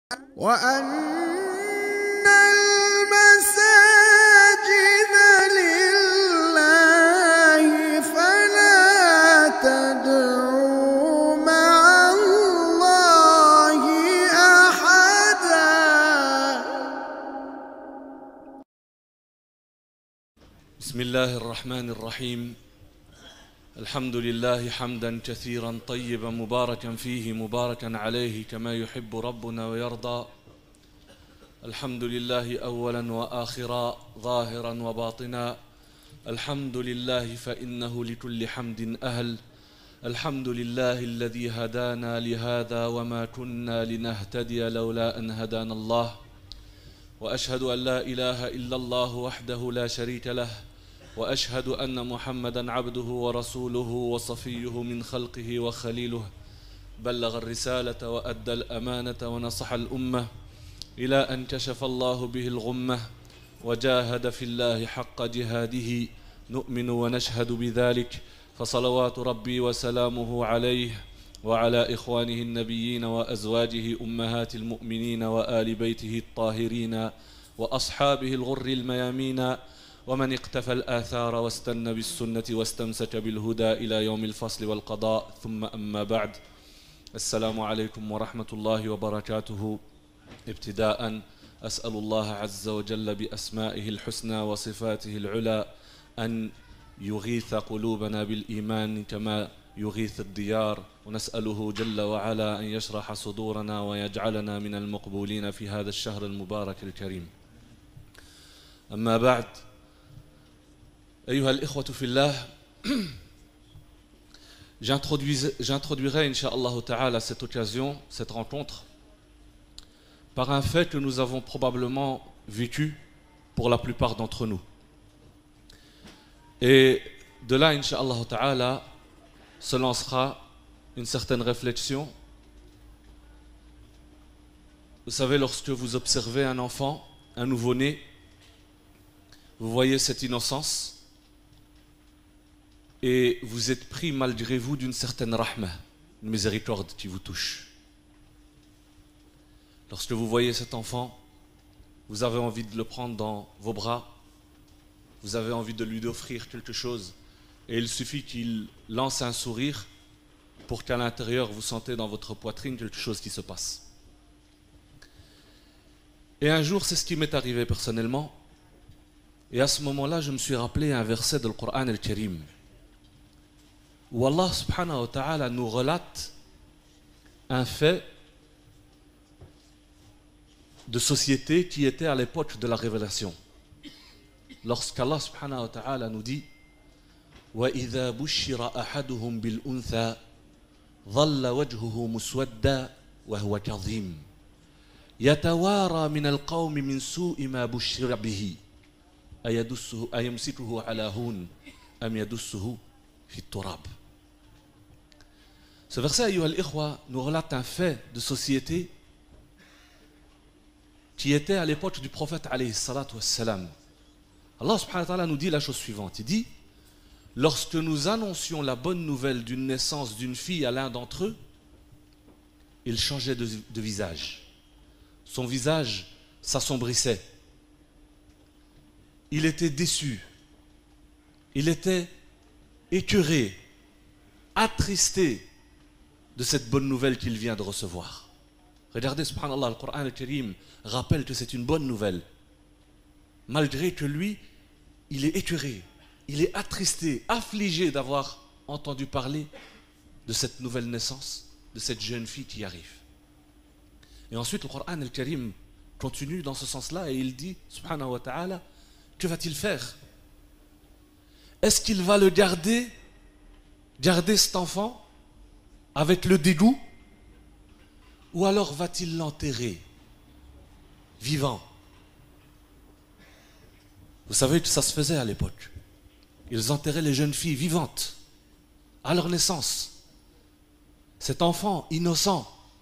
وأن المساجد لله فلا تدعوا مع الله أحدا. بسم الله الرحمن الرحيم. الحمد لله حمدا كثيرا طيبا مباركا فيه مباركا عليه كما يحب ربنا ويرضى. الحمد لله أولا وآخرا ظاهرا وباطنا. الحمد لله فإنه لكل حمد أهل. الحمد لله الذي هدانا لهذا وما كنا لنهتدي لولا أن هدانا الله. وأشهد أن لا إله إلا الله وحده لا شريك له، وأشهد أن محمدًا عبده ورسوله وصفيه من خلقه وخليله، بلغ الرسالة وأدى الأمانة ونصح الأمة إلى أن كشف الله به الغمة، وجاهد في الله حق جهاده. نؤمن ونشهد بذلك، فصلوات ربي وسلامه عليه وعلى إخوانه النبيين وأزواجه أمهات المؤمنين وآل بيته الطاهرين وأصحابه الغر الميامين، ومن اقتفى الآثار واستنى بالسنة واستمسك بالهدى إلى يوم الفصل والقضاء. ثم أما بعد، السلام عليكم ورحمة الله وبركاته. ابتداء أسأل الله عز وجل بأسمائه الحسنى وصفاته العلى أن يغيث قلوبنا بالإيمان كما يغيث الديار، ونسأله جل وعلا أن يشرح صدورنا ويجعلنا من المقبولين في هذا الشهر المبارك الكريم. أما بعد، أيها الإخوة في الله، j'introduirai Inch'Allah Ta'ala cette occasion, cette rencontre, par un fait que nous avons probablement vécu pour la plupart d'entre nous. Et de là, Inch'Allah Ta'ala, se lancera une certaine réflexion. Vous savez, lorsque vous observez un enfant, un nouveau-né, vous voyez cette innocence, et vous êtes pris malgré vous d'une certaine rahma, une miséricorde qui vous touche. Lorsque vous voyez cet enfant, vous avez envie de le prendre dans vos bras, vous avez envie de lui offrir quelque chose, et il suffit qu'il lance un sourire pour qu'à l'intérieur vous sentez dans votre poitrine quelque chose qui se passe. Et un jour, c'est ce qui m'est arrivé personnellement, et à ce moment-là, je me suis rappelé un verset du Coran al-Karim, où Allah subhanahu wa ta'ala nous relate un fait de société qui était à l'époque de la révélation. Lorsqu'Allah subhanahu wa ta'ala nous dit وَإِذَا بُشِّرَ أَحَدُهُمْ بِالْأُنْثَى ظَلَّ وَجْهُهُ مُسْوَدًّا وَهُوَ كَظِيمٌ يَتَوَارَى مِنَ الْقَوْمِ مِنْ سُوءِ مَا بُشِّرَ بِهِ أَيَمْسِكُهُ عَلَى هُونٍ أَمْ يَدُسُّهُ في التراب. Ce verset, ayyuha al-ikhwa, nous relate un fait de société qui était à l'époque du prophète alayhi salatu wassalam. Allah subhanahu wa ta'ala nous dit la chose suivante. Il dit, lorsque nous annoncions la bonne nouvelle d'une naissance d'une fille à l'un d'entre eux, il changeait de visage. Son visage s'assombrissait. Il était déçu. Il était écœuré, attristé de cette bonne nouvelle qu'il vient de recevoir. Regardez, subhanallah, le Coran al-Karim rappelle que c'est une bonne nouvelle. Malgré que lui, il est écœuré, il est attristé, affligé d'avoir entendu parler de cette nouvelle naissance, de cette jeune fille qui arrive. Et ensuite, le Coran al-Karim continue dans ce sens-là et il dit, subhanahu wa ta'ala, que va-t-il faire? Est-ce qu'il va le garder cet enfant avec le dégoût, ou alors va-t-il l'enterrer vivant? Vous savez que ça se faisait à l'époque. Ils enterraient les jeunes filles vivantes à leur naissance. Cet enfant innocent.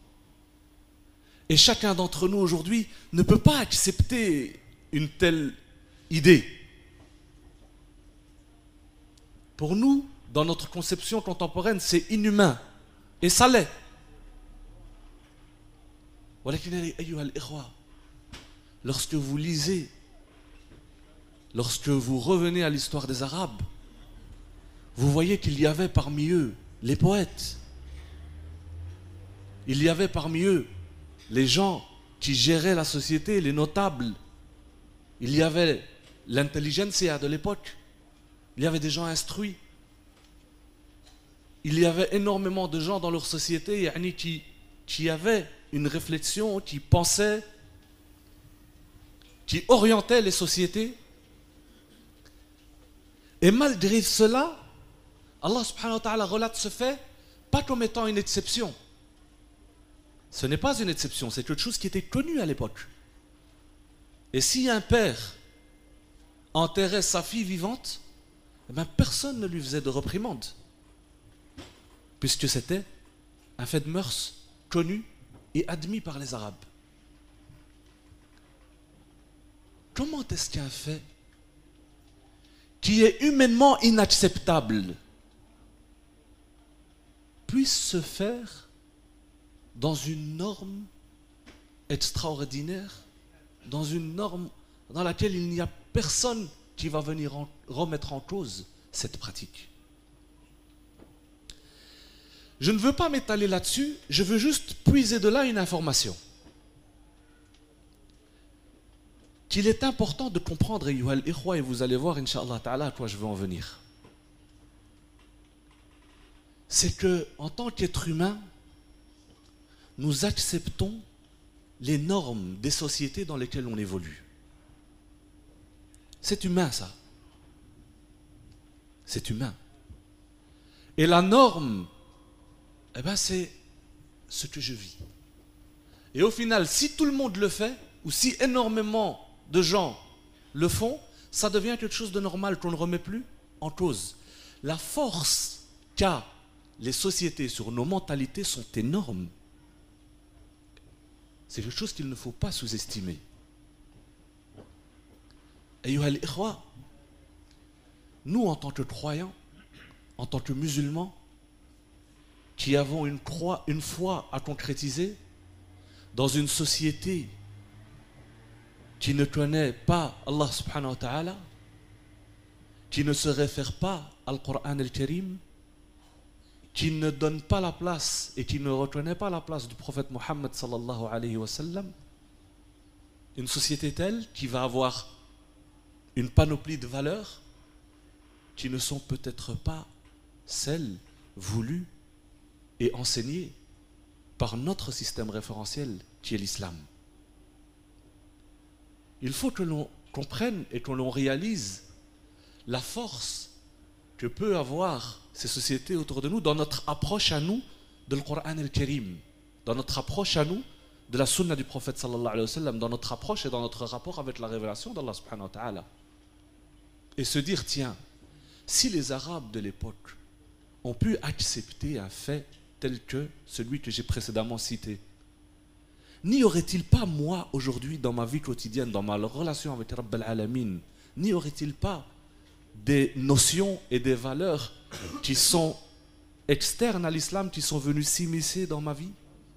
Et chacun d'entre nous aujourd'hui ne peut pas accepter une telle idée. Pour nous, dans notre conception contemporaine, c'est inhumain. Et ça l'est. Lorsque vous lisez, lorsque vous revenez à l'histoire des Arabes, vous voyez qu'il y avait parmi eux les poètes. Il y avait parmi eux les gens qui géraient la société, les notables. Il y avait l'intelligentsia de l'époque. Il y avait des gens instruits. Il y avait énormément de gens dans leur société qui avaient une réflexion, qui pensaient, qui orientaient les sociétés. Et malgré cela, Allah subhanahu wa ta'ala relate ce fait pas comme étant une exception. Ce n'est pas une exception, c'est quelque chose qui était connu à l'époque. Et si un père enterrait sa fille vivante, eh bien, personne ne lui faisait de réprimande, puisque c'était un fait de mœurs connu et admis par les Arabes. Comment est-ce qu'un fait qui est humainement inacceptable puisse se faire dans une norme extraordinaire, dans une norme dans laquelle il n'y a personne qui va venir remettre en cause cette pratique? Je ne veux pas m'étaler là-dessus, je veux juste puiser de là une information qu'il est important de comprendre, ayyuhal ikhwa, et vous allez voir, incha'Allah ta'ala, à quoi je veux en venir. C'est que, en tant qu'être humain, nous acceptons les normes des sociétés dans lesquelles on évolue. C'est humain, ça. C'est humain. Et la norme, eh ben, c'est ce que je vis. Et au final, si tout le monde le fait, ou si énormément de gens le font, ça devient quelque chose de normal qu'on ne remet plus en cause. La force qu'a les sociétés sur nos mentalités sont énormes. C'est quelque chose qu'il ne faut pas sous-estimer. Ayyuhal ikhwa, nous en tant que croyants, en tant que musulmans, qui avons une foi à concrétiser dans une société qui ne connaît pas Allah subhanahu wa ta'ala, qui ne se réfère pas al Qur'an al-Karim, qui ne donne pas la place et qui ne reconnaît pas la place du prophète Mohammed sallallahu alayhi wa sallam, une société telle qui va avoir une panoplie de valeurs qui ne sont peut-être pas celles voulues et enseignées par notre système référentiel qui est l'islam. Il faut que l'on comprenne et que l'on réalise la force que peut avoir ces sociétés autour de nous dans notre approche à nous de l'Qur'an al-Karim, dans notre approche à nous de la sunna du prophète sallallahu alayhi wa sallam, dans notre approche et dans notre rapport avec la révélation d'Allah subhanahu wa ta'ala. Et se dire, tiens, si les Arabes de l'époque ont pu accepter un fait tel que celui que j'ai précédemment cité, n'y aurait-il pas, moi, aujourd'hui, dans ma vie quotidienne, dans ma relation avec Rabb al-Alamin, n'y aurait-il pas des notions et des valeurs qui sont externes à l'islam, qui sont venues s'immiscer dans ma vie?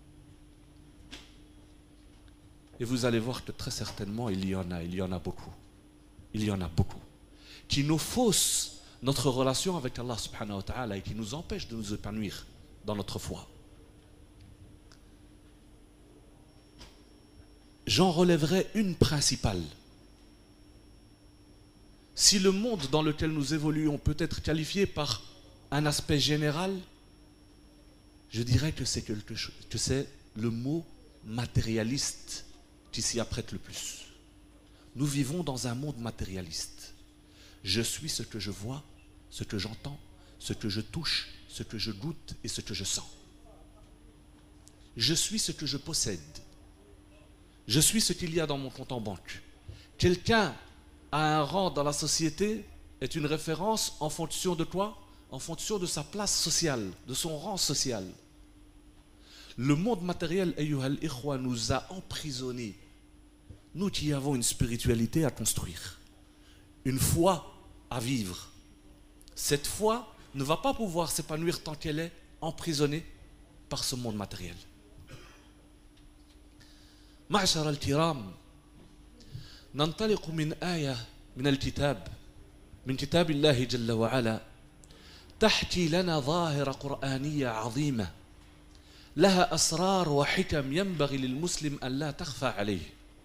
Et vous allez voir que très certainement, il y en a beaucoup. Il y en a beaucoup. Qui nous faussent notre relation avec Allah subhanahu wa ta'ala et qui nous empêchent de nous épanouir dans notre foi. J'en relèverai une principale. Si le monde dans lequel nous évoluons peut être qualifié par un aspect général, je dirais que c'est le mot matérialiste qui s'y apprête le plus. Nous vivons dans un monde matérialiste. Je suis ce que je vois, ce que j'entends, ce que je touche, ce que je goûte et ce que je sens. Je suis ce que je possède. Je suis ce qu'il y a dans mon compte en banque. Quelqu'un a un rang dans la société est une référence en fonction de quoi? En fonction de sa place sociale, de son rang social. Le monde matériel, ayyuhal ikhwa, nous a emprisonnés. Nous qui avons une spiritualité à construire, une foi à vivre. Cette foi ne va pas pouvoir s'épanouir tant qu'elle est emprisonnée par ce monde matériel. معشر الكرام، ننطلق من آية من الكتاب، من كتاب الله جل وعلا، تحكي لنا ظاهرة قرآنية عظيمة لها أسرار وحكم ينبغي للمسلم أن لا تخفى عليه.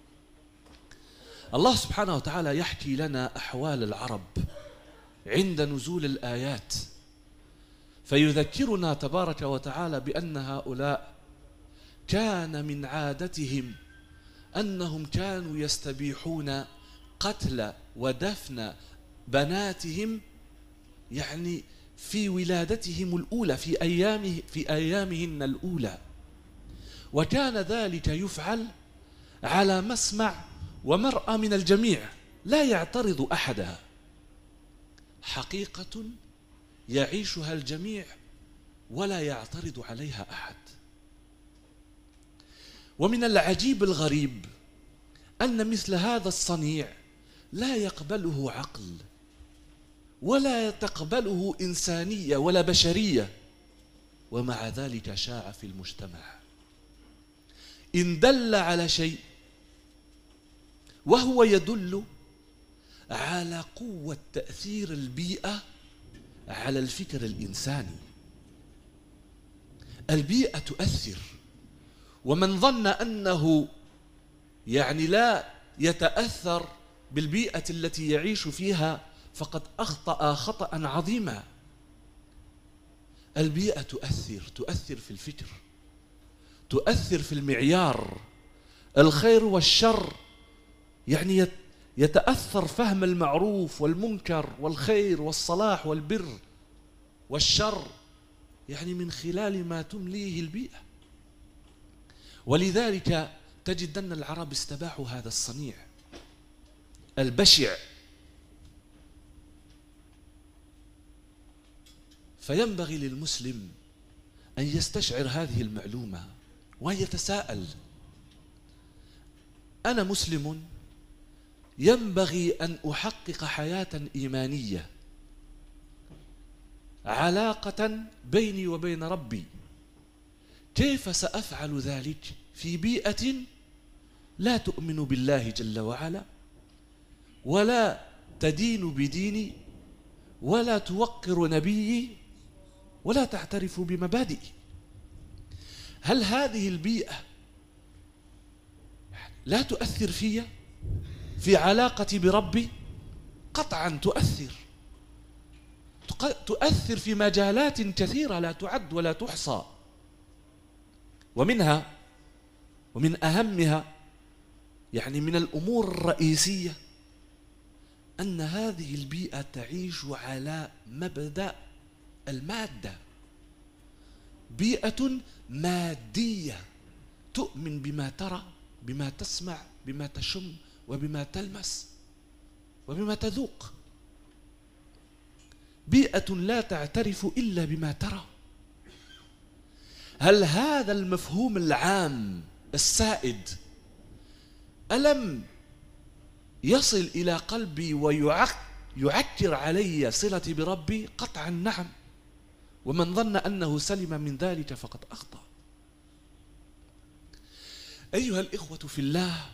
الله سبحانه وتعالى يحكي لنا أحوال العرب عند نزول الآيات، فيذكرنا تبارك وتعالى بأن هؤلاء كان من عادتهم أنهم كانوا يستبيحون قتل ودفن بناتهم، يعني في ولادتهم الأولى، في أيامهن الأولى، وكان ذلك يفعل على مسمع ومرأى من الجميع، لا يعترض أحدها، حقيقة يعيشها الجميع ولا يعترض عليها أحد. ومن العجيب الغريب أن مثل هذا الصنيع لا يقبله عقل ولا تقبله إنسانية ولا بشرية، ومع ذلك شاع في المجتمع. إن دل على شيء وهو يدل على قوة تأثير البيئة على الفكر الإنساني. البيئة تؤثر، ومن ظن أنه يعني لا يتأثر بالبيئة التي يعيش فيها فقد أخطأ خطأ عظيما. البيئة تؤثر في الفكر، تؤثر في المعيار، الخير والشر، يعني يتأثر فهم المعروف والمنكر والخير والصلاح والبر والشر يعني من خلال ما تمليه البيئة. ولذلك تجد أن العرب استباحوا هذا الصنيع البشع. فينبغي للمسلم أن يستشعر هذه المعلومة وأن يتساءل: أنا مسلم ينبغي أن أحقق حياة إيمانية، علاقة بيني وبين ربي، كيف سأفعل ذلك في بيئة لا تؤمن بالله جل وعلا ولا تدين بديني ولا توقر نبيي ولا تعترف بمبادئي؟ هل هذه البيئة لا تؤثر فيا في علاقتي بربي؟ قطعا تؤثر في مجالات كثيرة لا تعد ولا تحصى، ومنها ومن أهمها يعني من الأمور الرئيسية أن هذه البيئة تعيش على مبدأ المادة، بيئة مادية تؤمن بما ترى، بما تسمع، بما تشم، وبما تلمس، وبما تذوق، بيئة لا تعترف إلا بما ترى. هل هذا المفهوم العام السائد ألم يصل إلى قلبي ويعكر علي صلتي بربي؟ قطعا نعم، ومن ظن أنه سلم من ذلك فقد أخطأ. أيها الإخوة في الله،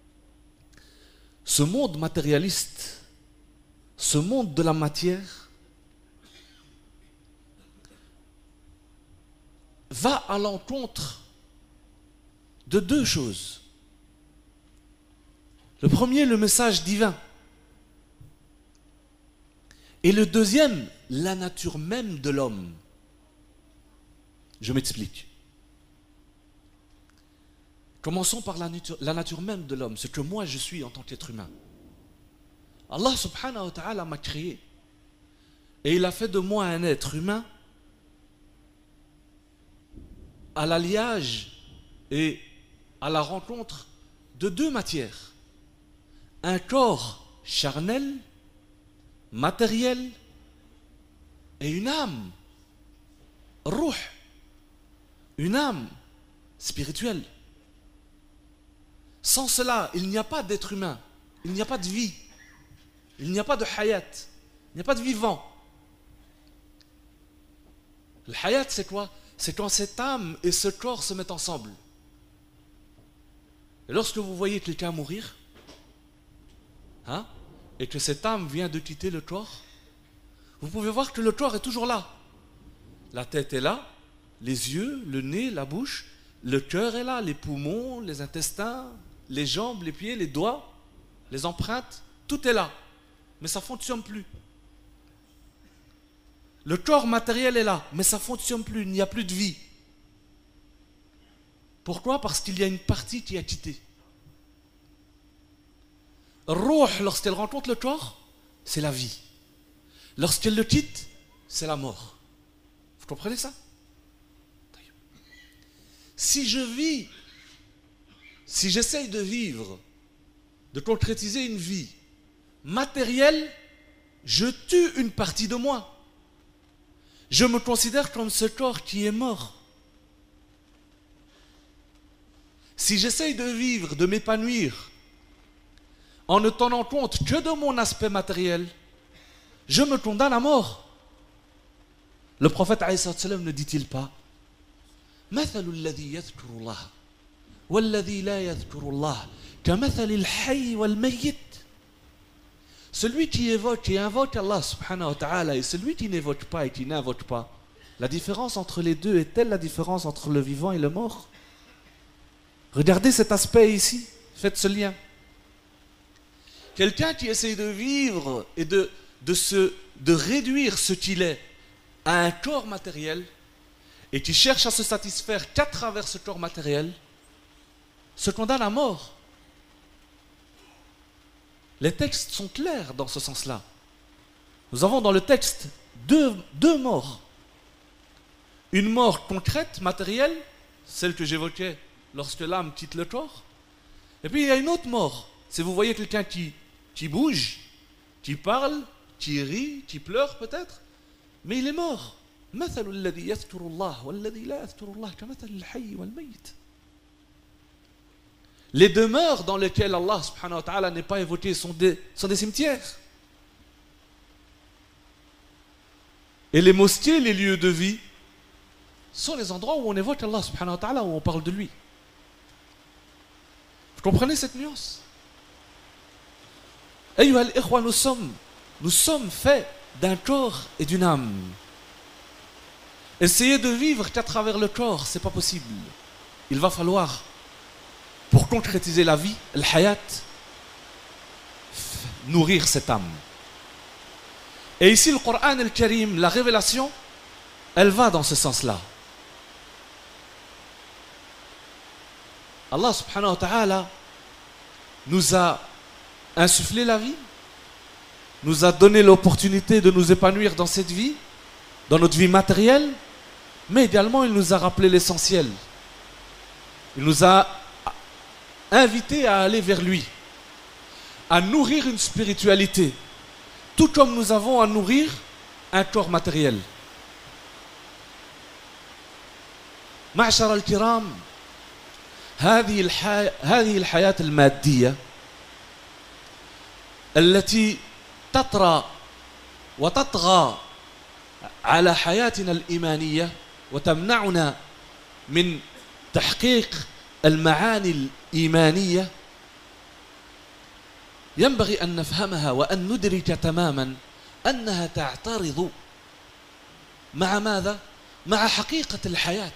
ce monde matérialiste, ce monde de la matière va à l'encontre de deux choses. Le premier, le message divin. Et le deuxième, la nature même de l'homme. Je m'explique. Commençons par la nature même de l'homme, ce que moi je suis en tant qu'être humain. Allah subhanahu wa ta'ala m'a créé et il a fait de moi un être humain à l'alliage et à la rencontre de deux matières. Un corps charnel, matériel, et une âme, ruh, une âme spirituelle. Sans cela, il n'y a pas d'être humain, il n'y a pas de vie, il n'y a pas de hayat, il n'y a pas de vivant. Le hayat, c'est quoi? C'est quand cette âme et ce corps se mettent ensemble. Et lorsque vous voyez quelqu'un mourir, hein, et que cette âme vient de quitter le corps, vous pouvez voir que le corps est toujours là. La tête est là, les yeux, le nez, la bouche, le cœur est là, les poumons, les intestins, les jambes, les pieds, les doigts, les empreintes, tout est là. Mais ça ne fonctionne plus. Le corps matériel est là, mais ça ne fonctionne plus, il n'y a plus de vie. Pourquoi? Parce qu'il y a une partie qui a quitté. Ruh, lorsqu'elle rencontre le corps, c'est la vie. Lorsqu'elle le quitte, c'est la mort. Vous comprenez ça? Si je vis, si j'essaye de vivre, de concrétiser une vie matérielle, je tue une partie de moi. Je me considère comme ce corps qui est mort. Si j'essaye de vivre, de m'épanouir, en ne tenant compte que de mon aspect matériel, je me condamne à mort. Le prophète alayhi salam ne dit-il pas مثل الذي يذكر الله والذي لا يذكر الله كمثل الحي والميت. Celui qui évoque, qui invoque Allah subhanahu wa ta'ala, et celui qui n'évoque pas et qui n'invoque pas, la différence entre les deux est-elle la différence entre le vivant et le mort? Regardez cet aspect ici, faites ce lien. Quelqu'un qui essaye de vivre et de réduire ce qu'il est à un corps matériel et qui cherche à se satisfaire qu'à travers ce corps matériel, se condamne à mort. Les textes sont clairs dans ce sens-là. Nous avons dans le texte deux morts. Une mort concrète, matérielle, celle que j'évoquais lorsque l'âme quitte le corps. Et puis il y a une autre mort. Si vous voyez quelqu'un qui bouge, qui parle, qui rit, qui pleure peut-être, mais il est mort. مثل الذي يذكر الله والذي لا يذكر الله كمثل الحي والميت. Les demeures dans lesquelles Allah subhanahu wa ta'ala n'est pas évoqué sont des cimetières. Et les mosquées, les lieux de vie, sont les endroits où on évoque Allah subhanahu wa ta'ala, où on parle de lui. Vous comprenez cette nuance? Ayyuha al-ikhwa, nous sommes faits d'un corps et d'une âme. Essayer de vivre qu'à travers le corps, c'est pas possible. Il va falloir, pour concrétiser la vie, le hayat, nourrir cette âme. Et ici, le Coran al-Karim, la révélation, elle va dans ce sens-là. Allah subhanahu wa ta'ala nous a insufflé la vie, nous a donné l'opportunité de nous épanouir dans cette vie, dans notre vie matérielle, mais également il nous a rappelé l'essentiel. Il nous a invités à aller vers lui, à nourrir une spiritualité, tout comme nous avons à nourrir un corps matériel. معشر الكرام، هذه الحياة المادية التي تطرى وتطغى على حياتنا الإيمانية وتمنعنا من تحقيق المعاني الإيمانية، ينبغي أن نفهمها وأن ندرك تماما أنها تعترض مع ماذا؟ مع حقيقة الحياة،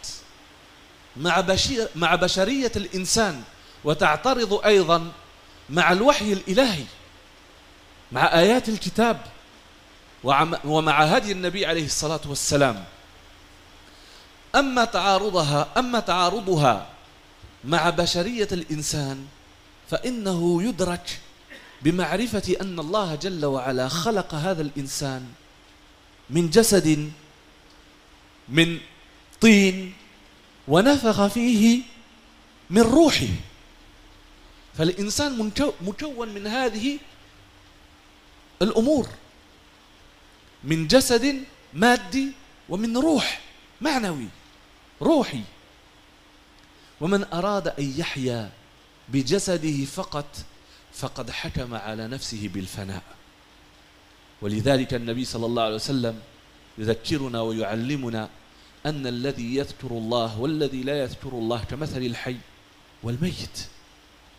مع بشرية الإنسان، وتعترض أيضا مع الوحي الإلهي، مع آيات الكتاب ومع هدي النبي عليه الصلاة والسلام. أما تعارضها مع بشرية الإنسان فإنه يدرك بمعرفة أن الله جل وعلا خلق هذا الإنسان من جسد من طين ونفخ فيه من روحه، فالإنسان مكون من هذه الأمور، من جسد مادي ومن روح معنوي روحي. ومن أراد أن يحيا بجسده فقط فقد حكم على نفسه بالفناء. ولذلك النبي صلى الله عليه وسلم يذكرنا ويعلمنا أن الذي يذكر الله والذي لا يذكر الله كمثل الحي والميت.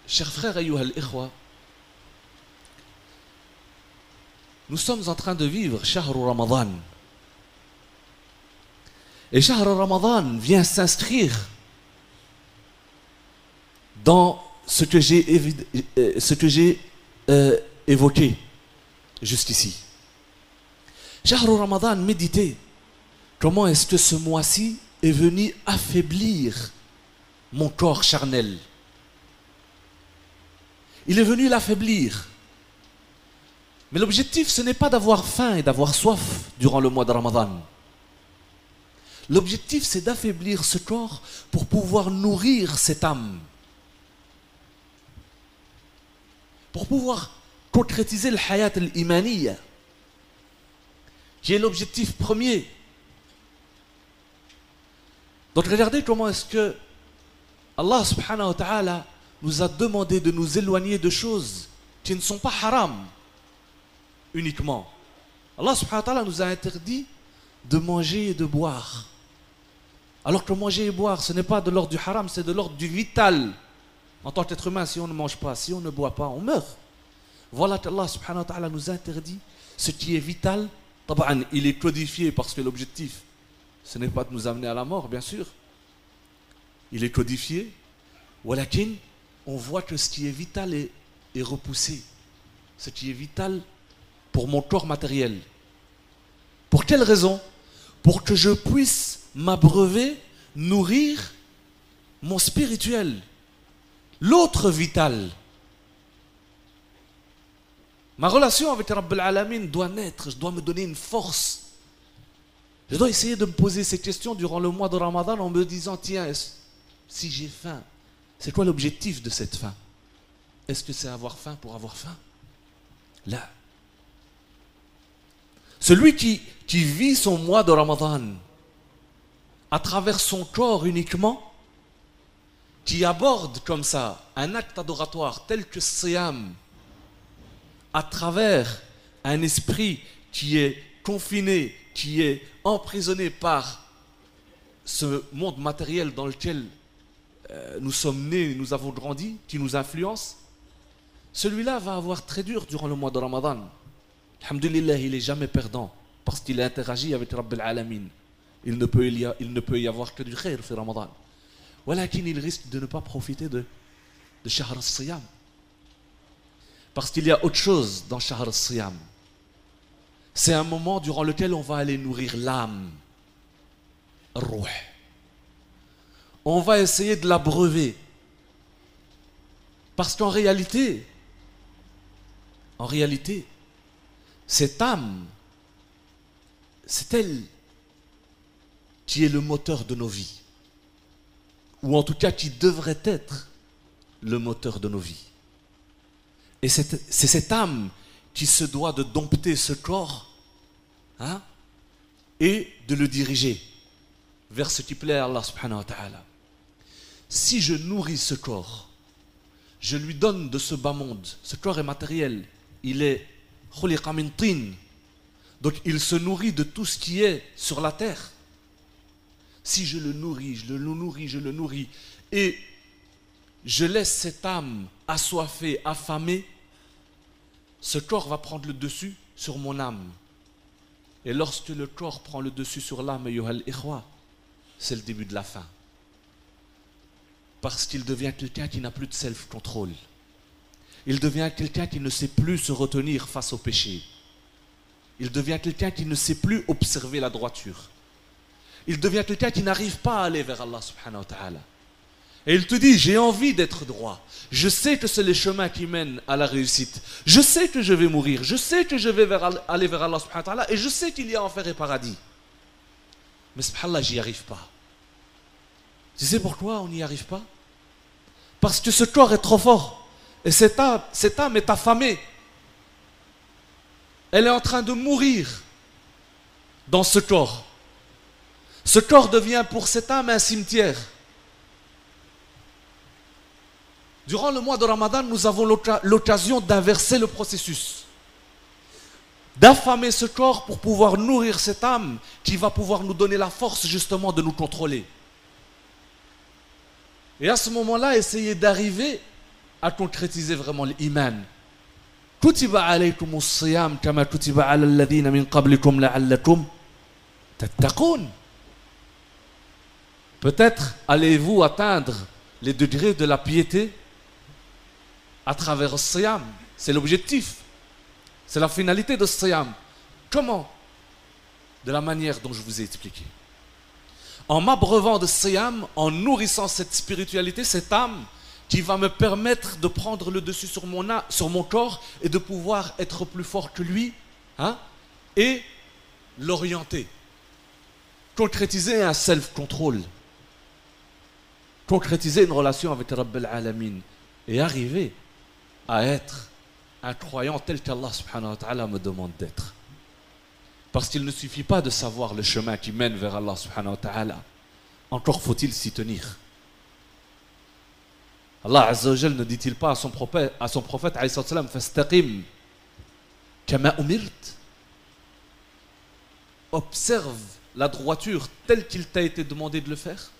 Chers frères, ayyuha al-ikhwa, nous sommes en train de vivre Shahru Ramadan. Et Shahru Ramadan vient s'inscrire dans ce que j'ai évoqué juste ici. Shahru Ramadan, méditez comment est-ce que ce mois-ci est venu affaiblir mon corps charnel. Il est venu l'affaiblir. Mais l'objectif, ce n'est pas d'avoir faim et d'avoir soif durant le mois de Ramadan. L'objectif, c'est d'affaiblir ce corps pour pouvoir nourrir cette âme. Pour pouvoir concrétiser le hayat al-imaniya, qui est l'objectif premier. Donc regardez comment est-ce que Allah subhanahu wa ta'ala nous a demandé de nous éloigner de choses qui ne sont pas haram uniquement. Allah subhanahu wa ta'ala nous a interdit de manger et de boire. Alors que manger et boire, ce n'est pas de l'ordre du haram, c'est de l'ordre du vital. En tant qu'être humain, si on ne mange pas, si on ne boit pas, on meurt. Voilà qu'Allah subhanahu wa ta'ala nous interdit ce qui est vital. Taban, il est codifié parce que l'objectif, ce n'est pas de nous amener à la mort, bien sûr. Il est codifié. Walakin, on voit que ce qui est vital est repoussé. Ce qui est vital pour mon corps matériel. Pour quelle raison? Pour que je puisse m'abreuver, nourrir mon spirituel. L'autre vital. Ma relation avec Rabb al-Alamin doit naître, je dois me donner une force. Je dois essayer de me poser ces questions durant le mois de Ramadan en me disant, tiens, si j'ai faim, c'est quoi l'objectif de cette faim? Est-ce que c'est avoir faim pour avoir faim? Là. Celui qui vit son mois de Ramadan à travers son corps uniquement, qui aborde comme ça un acte adoratoire tel que Siyam, à travers un esprit qui est confiné, qui est emprisonné par ce monde matériel dans lequel nous sommes nés, nous avons grandi, qui nous influence, celui-là va avoir très dur durant le mois de Ramadan. Alhamdulillah, il n'est jamais perdant parce qu'il interagit avec Rabb al-Alamin. Il ne peut y avoir que du khair في Ramadan. Walakin il risque de ne pas profiter de Shahr al-Siyam. Parce qu'il y a autre chose dans Shahr al-Siyam. C'est un moment durant lequel on va aller nourrir l'âme, al-Ruh. On va essayer de l'abreuver. Parce qu'en réalité, cette âme, c'est elle qui est le moteur de nos vies. Ou en tout cas qui devrait être le moteur de nos vies. Et c'est cette âme qui se doit de dompter ce corps et de le diriger vers ce qui plaît à Allah subhanahu wa ta'ala. Si je nourris ce corps, je lui donne de ce bas monde, ce corps est matériel, il est khuliqa min tin, donc il se nourrit de tout ce qui est sur la terre. Si je le nourris, et je laisse cette âme assoiffée, affamée, ce corps va prendre le dessus sur mon âme. Et lorsque le corps prend le dessus sur l'âme, c'est le début de la fin. Parce qu'il devient quelqu'un qui n'a plus de self-control. Il devient quelqu'un qui ne sait plus se retenir face au péché. Il devient quelqu'un qui ne sait plus observer la droiture. Il devient quelqu'un qui n'arrive pas à aller vers Allah subhanahu wa ta'ala. Et il te dit, j'ai envie d'être droit. Je sais que c'est les chemins qui mènent à la réussite. Je sais que je vais mourir. Je sais que je vais aller vers Allah subhanahu wa ta'ala. Et je sais qu'il y a enfer et paradis. Mais subhanallah, j'y arrive pas. Tu sais pourquoi on n'y arrive pas? Parce que ce corps est trop fort. Et cette âme est affamée. Elle est en train de mourir dans ce corps. Ce corps devient pour cette âme un cimetière. Durant le mois de Ramadan, nous avons l'occasion d'inverser le processus. D'affamer ce corps pour pouvoir nourrir cette âme qui va pouvoir nous donner la force justement de nous contrôler. Et à ce moment-là, essayer d'arriver à concrétiser vraiment l'iman. Kutiba alaykumus siyam kama kutiba ala alladhina min qablikum la'allakum tattaqun. Peut-être allez-vous atteindre les degrés de la piété à travers le siyam. C'est l'objectif. C'est la finalité de ce siyam. Comment? De la manière dont je vous ai expliqué. En m'abreuvant de siyam, en nourrissant cette spiritualité, cette âme qui va me permettre de prendre le dessus sur mon corps et de pouvoir être plus fort que lui, hein, et l'orienter. Concrétiser un self-control. Concrétiser une relation avec Rabb al-Alamin et arriver à être un croyant tel qu'Allah subhanahu wa ta'ala me demande d'être. Parce qu'il ne suffit pas de savoir le chemin qui mène vers Allah subhanahu wa ta'ala. Encore faut-il s'y tenir. Allah azza wa jal ne dit-il pas à son prophète alayhi salam, fastaqim kama umirt. Observe la droiture telle qu'il t'a été demandé de le faire.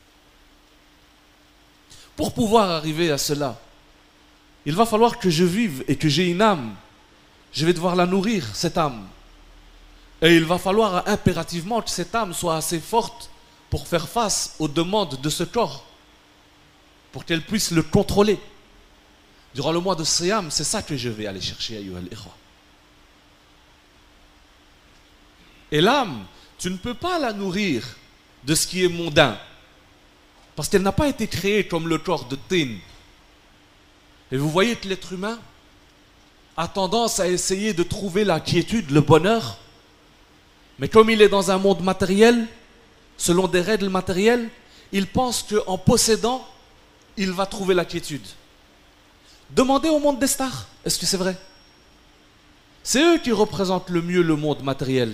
Pour pouvoir arriver à cela, il va falloir que je vive et que j'ai une âme. Je vais devoir la nourrir, cette âme. Et il va falloir impérativement que cette âme soit assez forte pour faire face aux demandes de ce corps, pour qu'elle puisse le contrôler. Durant le mois de Siyam, c'est ça que je vais aller chercher, ayyuha al-ikhwa. Et l'âme, tu ne peux pas la nourrir de ce qui est mondain, parce qu'elle n'a pas été créée comme le corps de tin. Et vous voyez que l'être humain a tendance à essayer de trouver la quiétude, le bonheur. Mais comme il est dans un monde matériel, selon des règles matérielles, il pense qu'en possédant, il va trouver la quiétude. Demandez au monde des stars, est-ce que c'est vrai? C'est eux qui représentent le mieux le monde matériel.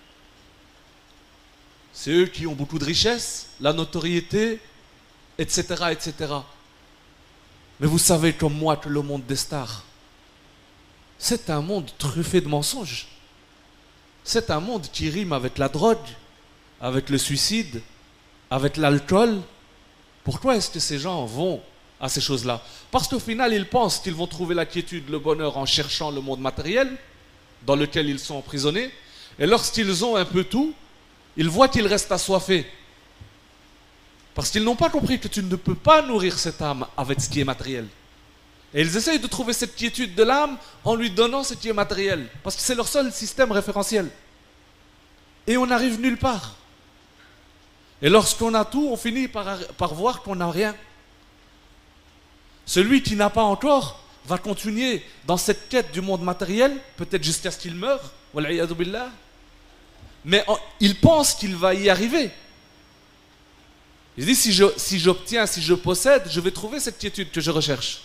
C'est eux qui ont beaucoup de richesses, la notoriété, etc., etc. Mais vous savez comme moi que le monde des stars, c'est un monde truffé de mensonges. C'est un monde qui rime avec la drogue, avec le suicide, avec l'alcool. Pourquoi est-ce que ces gens vont à ces choses-là? Parce qu'au final, ils pensent qu'ils vont trouver la quiétude, le bonheur en cherchant le monde matériel dans lequel ils sont emprisonnés. Et lorsqu'ils ont un peu tout, ils voient qu'ils restent assoiffés. Parce qu'ils n'ont pas compris que tu ne peux pas nourrir cette âme avec ce qui est matériel. Et ils essayent de trouver cette quiétude de l'âme en lui donnant ce qui est matériel. Parce que c'est leur seul système référentiel. Et on n'arrive nulle part. Et lorsqu'on a tout, on finit par voir qu'on n'a rien. Celui qui n'a pas encore va continuer dans cette quête du monde matériel, peut-être jusqu'à ce qu'il meure, wal'iyadu billah. Mais il pense qu'il va y arriver. Il dit, si j'obtiens, si je possède, je vais trouver cette quiétude que je recherche.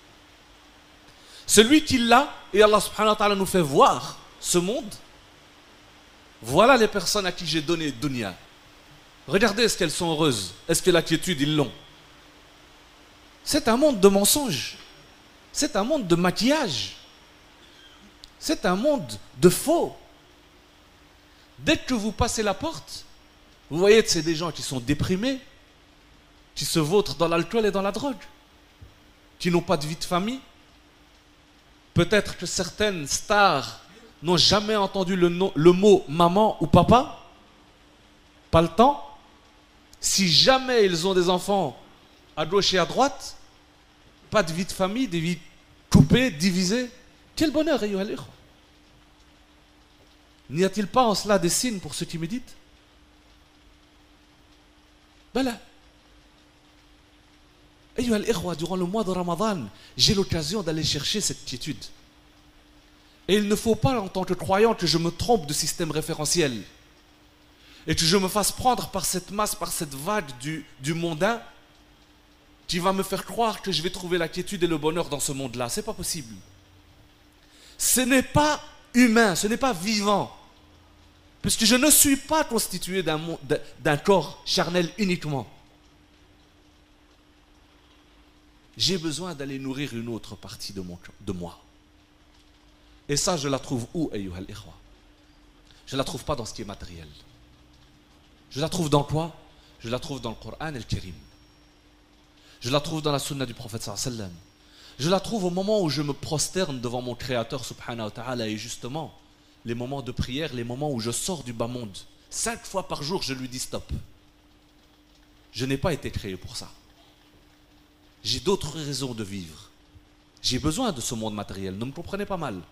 Celui qui l'a, et Allah subhanahu wa ta'ala nous fait voir ce monde, voilà les personnes à qui j'ai donné dunya. Regardez, est-ce qu'elles sont heureuses? Est-ce que la quiétude, ils l'ont? C'est un monde de mensonges. C'est un monde de maquillage. C'est un monde de faux. Dès que vous passez la porte, vous voyez que c'est des gens qui sont déprimés, qui se vautrent dans l'alcool et dans la drogue, qui n'ont pas de vie de famille. Peut-être que certaines stars n'ont jamais entendu le mot maman ou papa. Pas le temps. Si jamais ils ont des enfants à gauche et à droite, pas de vie de famille, des vies coupées, divisées. Quel bonheur, ayyuha al-ikhwa. N'y a-t-il pas en cela des signes pour ceux qui méditent? Voilà. Ayyuha al-ikhwa, durant le mois de Ramadan, j'ai l'occasion d'aller chercher cette quiétude. Et il ne faut pas, en tant que croyant, que je me trompe de système référentiel. Et que je me fasse prendre par cette masse, par cette vague du mondain, qui va me faire croire que je vais trouver la quiétude et le bonheur dans ce monde-là. Ce n'est pas possible. Ce n'est pas humain, ce n'est pas vivant. Puisque je ne suis pas constitué d'un corps charnel uniquement. J'ai besoin d'aller nourrir une autre partie de moi. Et ça, je la trouve où, ayyuha al-ikhwa? Je ne la trouve pas dans ce qui est matériel. Je la trouve dans quoi? Je la trouve dans le Coran et le Karim. Je la trouve dans la sunna du prophète sallallahu alayhi wa sallam. Je la trouve au moment où je me prosterne devant mon Créateur subhanahu wa ta'ala. Et justement, les moments de prière, les moments où je sors du bas monde, 5 fois par jour, je lui dis stop. Je n'ai pas été créé pour ça. J'ai d'autres raisons de vivre. J'ai besoin de ce monde matériel, ne me comprenez pas mal.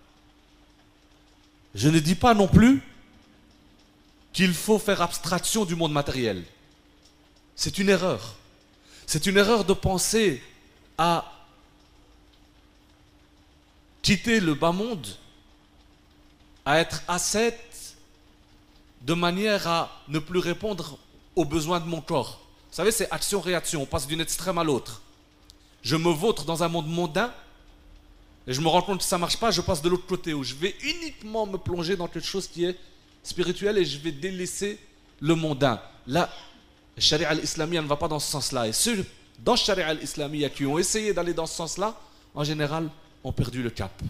Je ne dis pas non plus qu'il faut faire abstraction du monde matériel. C'est une erreur. C'est une erreur de penser à quitter le bas monde, à être ascète de manière à ne plus répondre aux besoins de mon corps. Vous savez, c'est action-réaction, on passe d'une extrême à l'autre. Je me vautre dans un monde mondain et je me rends compte que ça ne marche pas, je passe de l'autre côté où je vais uniquement me plonger dans quelque chose qui est spirituel et je vais délaisser le mondain. Là, la charia al-islamiyya ne va pas dans ce sens-là. Et ceux dans la charia al-islamiyya qui ont essayé d'aller dans ce sens-là, en général, ont perdu le cap.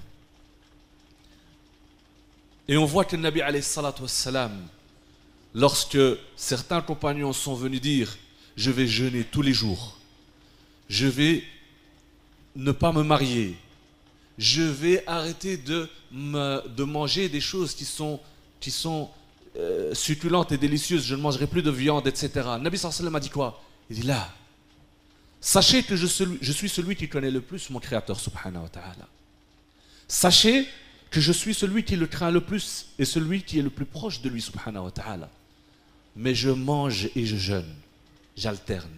Et on voit que le Nabi alayhi salatu wassalam, lorsque certains compagnons sont venus dire « Je vais jeûner tous les jours, je vais ne pas me marier, je vais arrêter de manger des choses qui sont succulentes et délicieuses, je ne mangerai plus de viande, etc. » Le Nabi sallallahu alayhi wa sallam a dit quoi? Il dit là, sachez que je suis celui qui connaît le plus mon Créateur subhanahu wa ta'ala. Sachez que je suis celui qui le craint le plus et celui qui est le plus proche de lui subhanahu wa ta'ala. Mais je mange et je jeûne, j'alterne.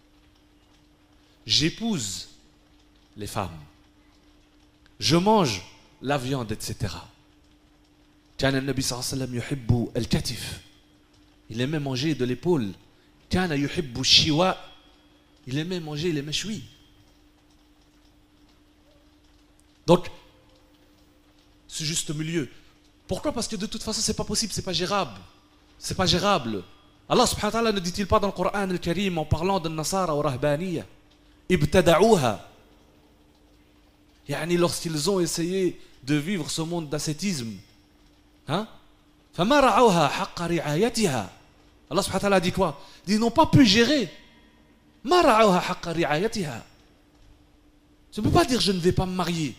J'épouse les femmes. Je mange la viande, etc. كان النبي صلى الله عليه وسلم يحب الكتف. Il aimait manger de l'épaule. كان يحب الشواء. Il aimait manger les méchouis. Donc, ce juste milieu. Pourquoi? Parce que de toute façon, c'est pas possible, c'est pas gérable. C'est pas gérable. Allah subhanahu wa ta'ala ne dit-il pas dans le Coran al-Karim en parlant de Nasara ou Rahbaniya, ibtada'ouha. Yani lorsqu'ils ont essayé de vivre ce monde d'ascétisme, hein? فما رعوها حق رعايتها. Allah subhanahu wa ta'ala dit quoi? Ils n'ont pas pu gérer. ما رعوها حق رعايتها. Je ne peux pas dire je ne vais pas me marier.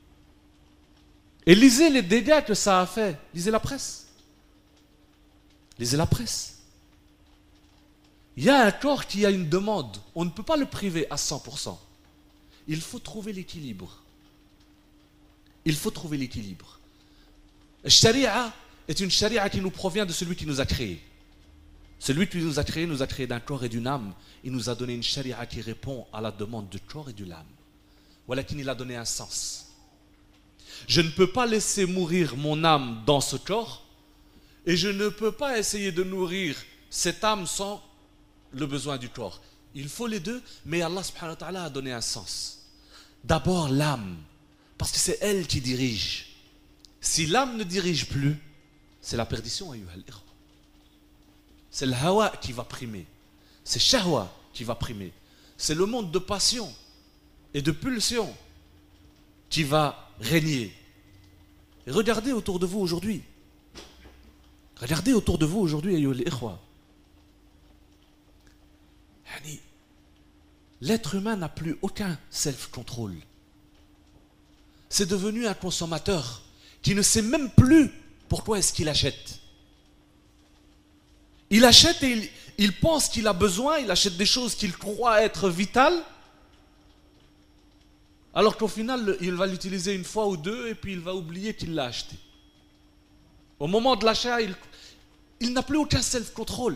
Et lisez les dégâts que ça a fait. Lisez la presse. Lisez la presse. Il y a un corps qui a une demande. On ne peut pas le priver à 100%. Il faut trouver l'équilibre. Il faut trouver l'équilibre. La charia est une charia qui nous provient de celui qui nous a créés. Celui qui nous a créé d'un corps et d'une âme. Il nous a donné une charia qui répond à la demande du corps et de l'âme. Voilà qu'il a donné un sens. Je ne peux pas laisser mourir mon âme dans ce corps et je ne peux pas essayer de nourrir cette âme sans le besoin du corps. Il faut les deux, mais Allah subhanahu wa ta'ala a donné un sens. D'abord l'âme, parce que c'est elle qui dirige. Si l'âme ne dirige plus, c'est la perdition. C'est le hawa qui va primer. C'est shahwa qui va primer. C'est le monde de passion et de pulsion qui va régner. Et regardez autour de vous aujourd'hui. Regardez autour de vous aujourd'hui, ayyuhal ikhwa. L'être humain n'a plus aucun self-control. C'est devenu un consommateur qui ne sait même plus pourquoi est-ce qu'il achète. Il achète et il pense qu'il a besoin, il achète des choses qu'il croit être vitales, alors qu'au final, il va l'utiliser une fois ou deux et puis il va oublier qu'il l'a acheté. Au moment de l'achat, il n'a plus aucun self-control.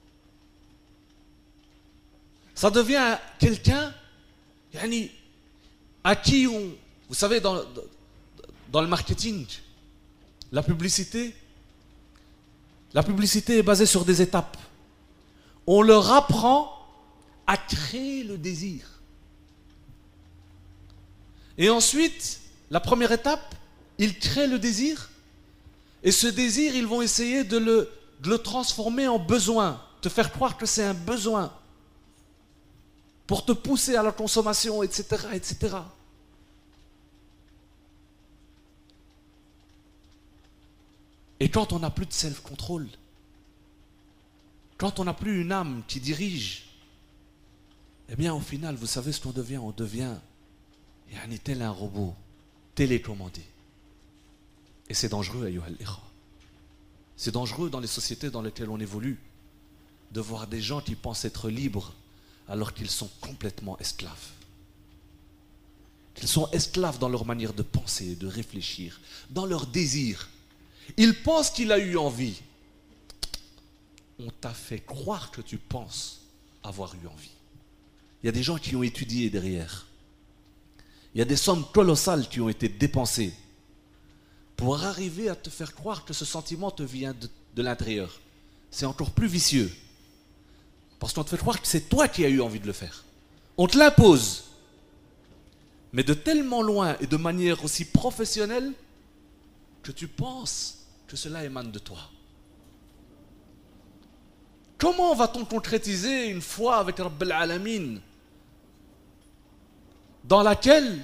Ça devient quelqu'un à qui on... Vous savez, dans le marketing, la publicité est basée sur des étapes. On leur apprend à créer le désir. Et ensuite, la première étape, ils créent le désir. Et ce désir, ils vont essayer de le transformer en besoin. Te faire croire que c'est un besoin. Pour te pousser à la consommation, etc., etc. Et quand on n'a plus de self-control, quand on n'a plus une âme qui dirige, eh bien au final, vous savez ce qu'on devient? On devient Yani tel un robot télécommandé. Et c'est dangereux, ayyuha al-ikhwa. C'est dangereux dans les sociétés dans lesquelles on évolue de voir des gens qui pensent être libres alors qu'ils sont complètement esclaves. Qu'ils sont esclaves dans leur manière de penser, de réfléchir, dans leurs désirs. Ils pensent qu'il a eu envie. On t'a fait croire que tu penses avoir eu envie. Il y a des gens qui ont étudié derrière. Il y a des sommes colossales qui ont été dépensées pour arriver à te faire croire que ce sentiment te vient de l'intérieur. C'est encore plus vicieux. Parce qu'on te fait croire que c'est toi qui as eu envie de le faire. On te l'impose. Mais de tellement loin et de manière aussi professionnelle que tu penses que cela émane de toi. Comment va-t-on concrétiser une foi avec Rabb al-Alamin dans laquelle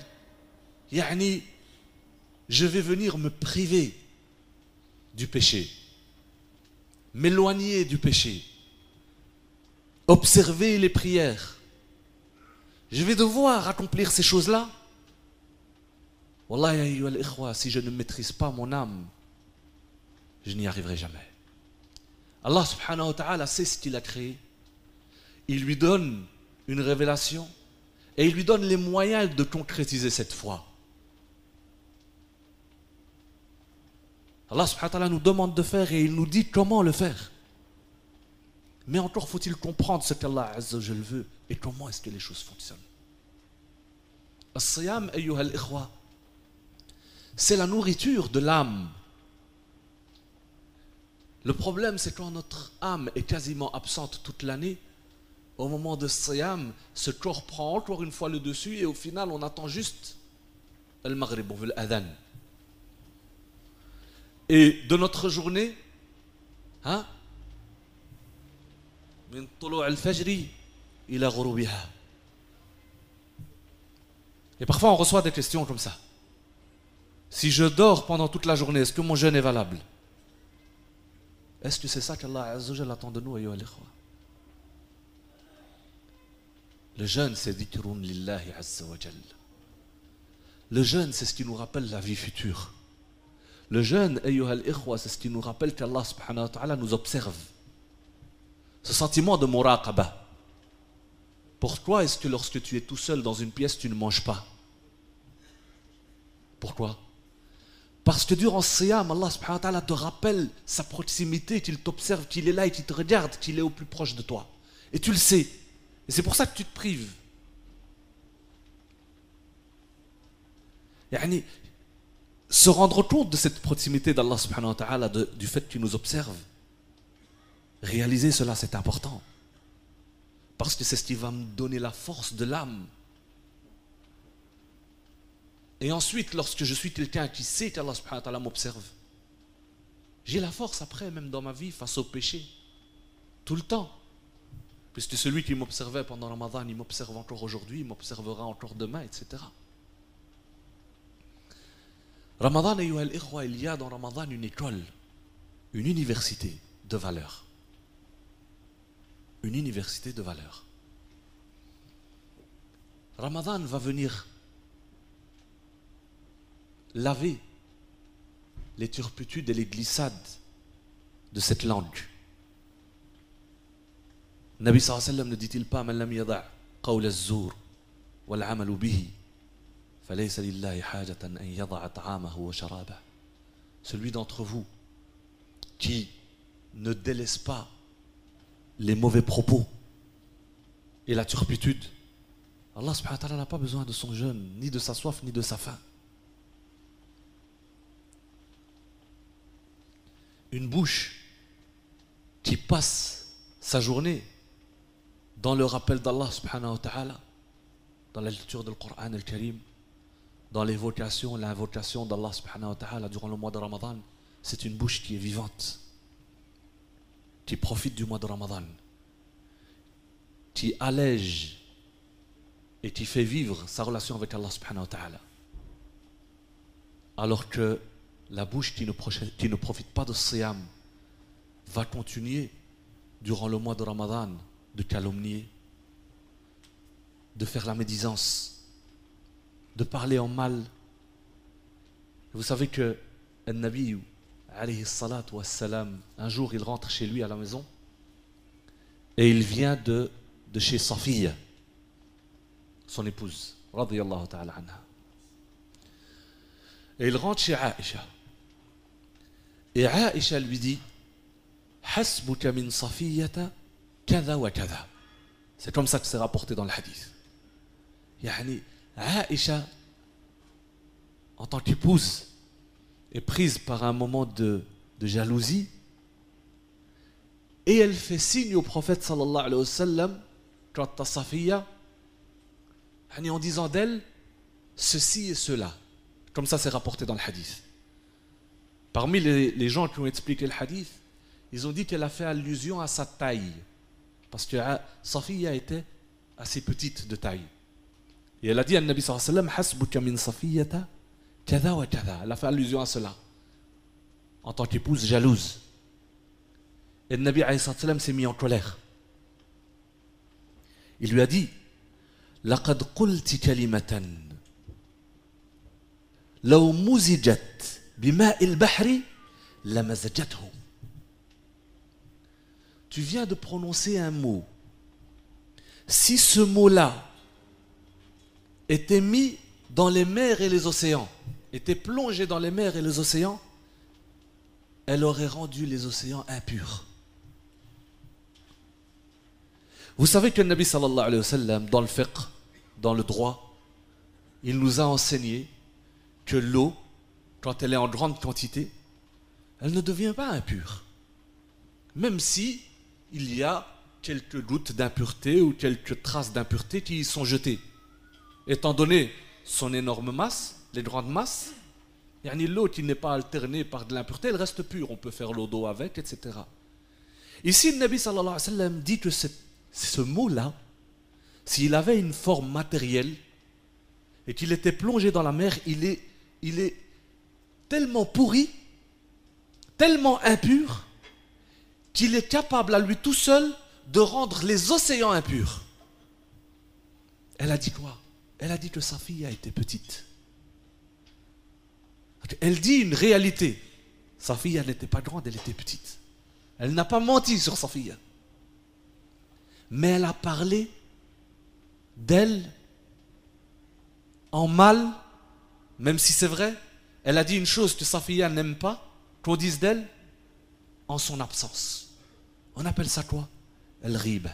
je vais venir me priver du péché, m'éloigner du péché, observer les prières. Je vais devoir accomplir ces choses-là. Wallahi, ayyuha al-ikhwa, si je ne maîtrise pas mon âme, je n'y arriverai jamais. Allah subhanahu wa ta'ala sait ce qu'il a créé. Il lui donne une révélation et il lui donne les moyens de concrétiser cette foi. Allah subhanahu wa ta'ala nous demande de faire et il nous dit comment le faire. Mais encore faut-il comprendre ce qu'Allah Azza wa Jal veut et comment est-ce que les choses fonctionnent. As-siyam, ayyuha al-ikhwa, c'est la nourriture de l'âme. Le problème, c'est quand notre âme est quasiment absente toute l'année, au moment de siyam, ce corps prend encore une fois le dessus et au final, on attend juste al-maghrib, on veut l'adhan. Et de notre journée, min tulu' al-fajri ila ghurubiha. Et parfois, on reçoit des questions comme ça. Si je dors pendant toute la journée, est-ce que mon jeûne est valable? Est-ce que c'est ça qu'Allah Azza wa Jalla attend de nous, ayyuha al-ikhwa? Le jeûne, c'est dhikrun lillahi Azza wa Jalla. Le jeûne, c'est ce qui nous rappelle la vie future. Le jeûne, ayyuha al-ikhwa, c'est ce qui nous rappelle qu'Allah subhanahu wa ta'ala nous observe. Ce sentiment de muraqaba. Pourquoi est-ce que lorsque tu es tout seul dans une pièce, tu ne manges pas? Pourquoi? Parce que durant ce siyam, Allah subhanahu wa ta'ala te rappelle sa proximité, qu'il t'observe, qu'il est là et qu'il te regarde, qu'il est au plus proche de toi. Et tu le sais. Et c'est pour ça que tu te prives. Yani, se rendre compte de cette proximité d'Allah subhanahu wa ta'ala, du fait qu'il nous observe, réaliser cela, c'est important. Parce que c'est ce qui va me donner la force de l'âme. Et ensuite, lorsque je suis quelqu'un qui sait qu'Allah subhanahu wa ta'ala m'observe, j'ai la force après, même dans ma vie, face au péché. Tout le temps. Puisque celui qui m'observait pendant Ramadan, il m'observe encore aujourd'hui, il m'observera encore demain, etc. Ramadan, ayyuha al-ikhwa, il y a dans Ramadan une école, une université de valeurs. Une université de valeurs. Ramadan va venir laver les turpitudes et les glissades de cette langue. Nabi sallallahu alayhi wa sallam ne dit-il pas man lam yada' qawl az-zur wal 'amalu bihi falaysa lillahi hajatan an yada'a ta'amahu wa sharabahu. Celui d'entre vous qui ne délaisse pas les mauvais propos et la turpitude, Allah subhanahu wa ta'ala n'a pas besoin de son jeûne, ni de sa soif, ni de sa faim. Une bouche qui passe sa journée dans le rappel d'Allah subhanahu wa ta'ala, dans la lecture du Coran al-Karim, dans l'invocation d'Allah subhanahu wa ta'ala durant le mois de Ramadan, c'est une bouche qui est vivante, qui profite du mois de Ramadan, qui allège et qui fait vivre sa relation avec Allah subhanahu wa ta'ala. Alors que la bouche qui ne profite pas de siyam va continuer durant le mois de Ramadan de calomnier, de faire la médisance, de parler en mal. Vous savez que le Nabi, alayhi salatu wassalam, un jour il rentre chez lui à la maison et il vient de chez Safiya, son épouse, radiyallahu ta'ala anha. Et il rentre chez Aïcha. Et Aïcha lui dit, Hasbuka min Safiyata kada wa kada. C'est comme ça que c'est rapporté dans le hadith. Yani, Aïcha, en tant qu'épouse, est prise par un moment de jalousie et elle fait signe au prophète sallallahu alayhi wa sallam quant à Safiya, en disant d'elle ceci et cela. Comme ça c'est rapporté dans le hadith. Parmi les gens qui ont expliqué le hadith, ils ont dit qu'elle a fait allusion à sa taille, parce que Safiya était assez petite de taille. Et elle a dit à Nabi sallallahu alayhi wa sallam, Hasbuka min Safiyata kada wa kada. Elle a fait allusion à cela en tant qu'épouse jalouse. Et le Nabi alayhi sallam s'est mis en colère. Il lui a dit, Laqad qulti kalimatan law muzijat bima'i al-bahri lamazajathu. Tu viens de prononcer un mot. Si ce mot-là était mis dans les mers et les océans, était plongé dans les mers et les océans, elle aurait rendu les océans impurs. Vous savez que le Nabi sallallahu alayhi wa sallam, dans le fiqh, dans le droit, il nous a enseigné que l'eau, quand elle est en grande quantité, elle ne devient pas impure. Même si il y a quelques gouttes d'impureté ou quelques traces d'impureté qui y sont jetées. Étant donné son énorme masse, les grandes masses, l'eau qui n'est pas alternée par de l'impureté, elle reste pure. On peut faire l'eau d'eau avec, etc. Ici, le Nabi sallallahu alayhi wa sallam dit que ce mot-là, s'il avait une forme matérielle et qu'il était plongé dans la mer, il est tellement pourri, tellement impur, qu'il est capable à lui tout seul de rendre les océans impurs. Elle a dit quoi? Elle a dit que sa fille a été petite. Elle dit une réalité. Sa fille, elle n'était pas grande, elle était petite. Elle n'a pas menti sur sa fille. Mais elle a parlé d'elle en mal, même si c'est vrai. Elle a dit une chose que sa fille n'aime pas, qu'on dise d'elle, en son absence. On appelle ça quoi? El-Riba.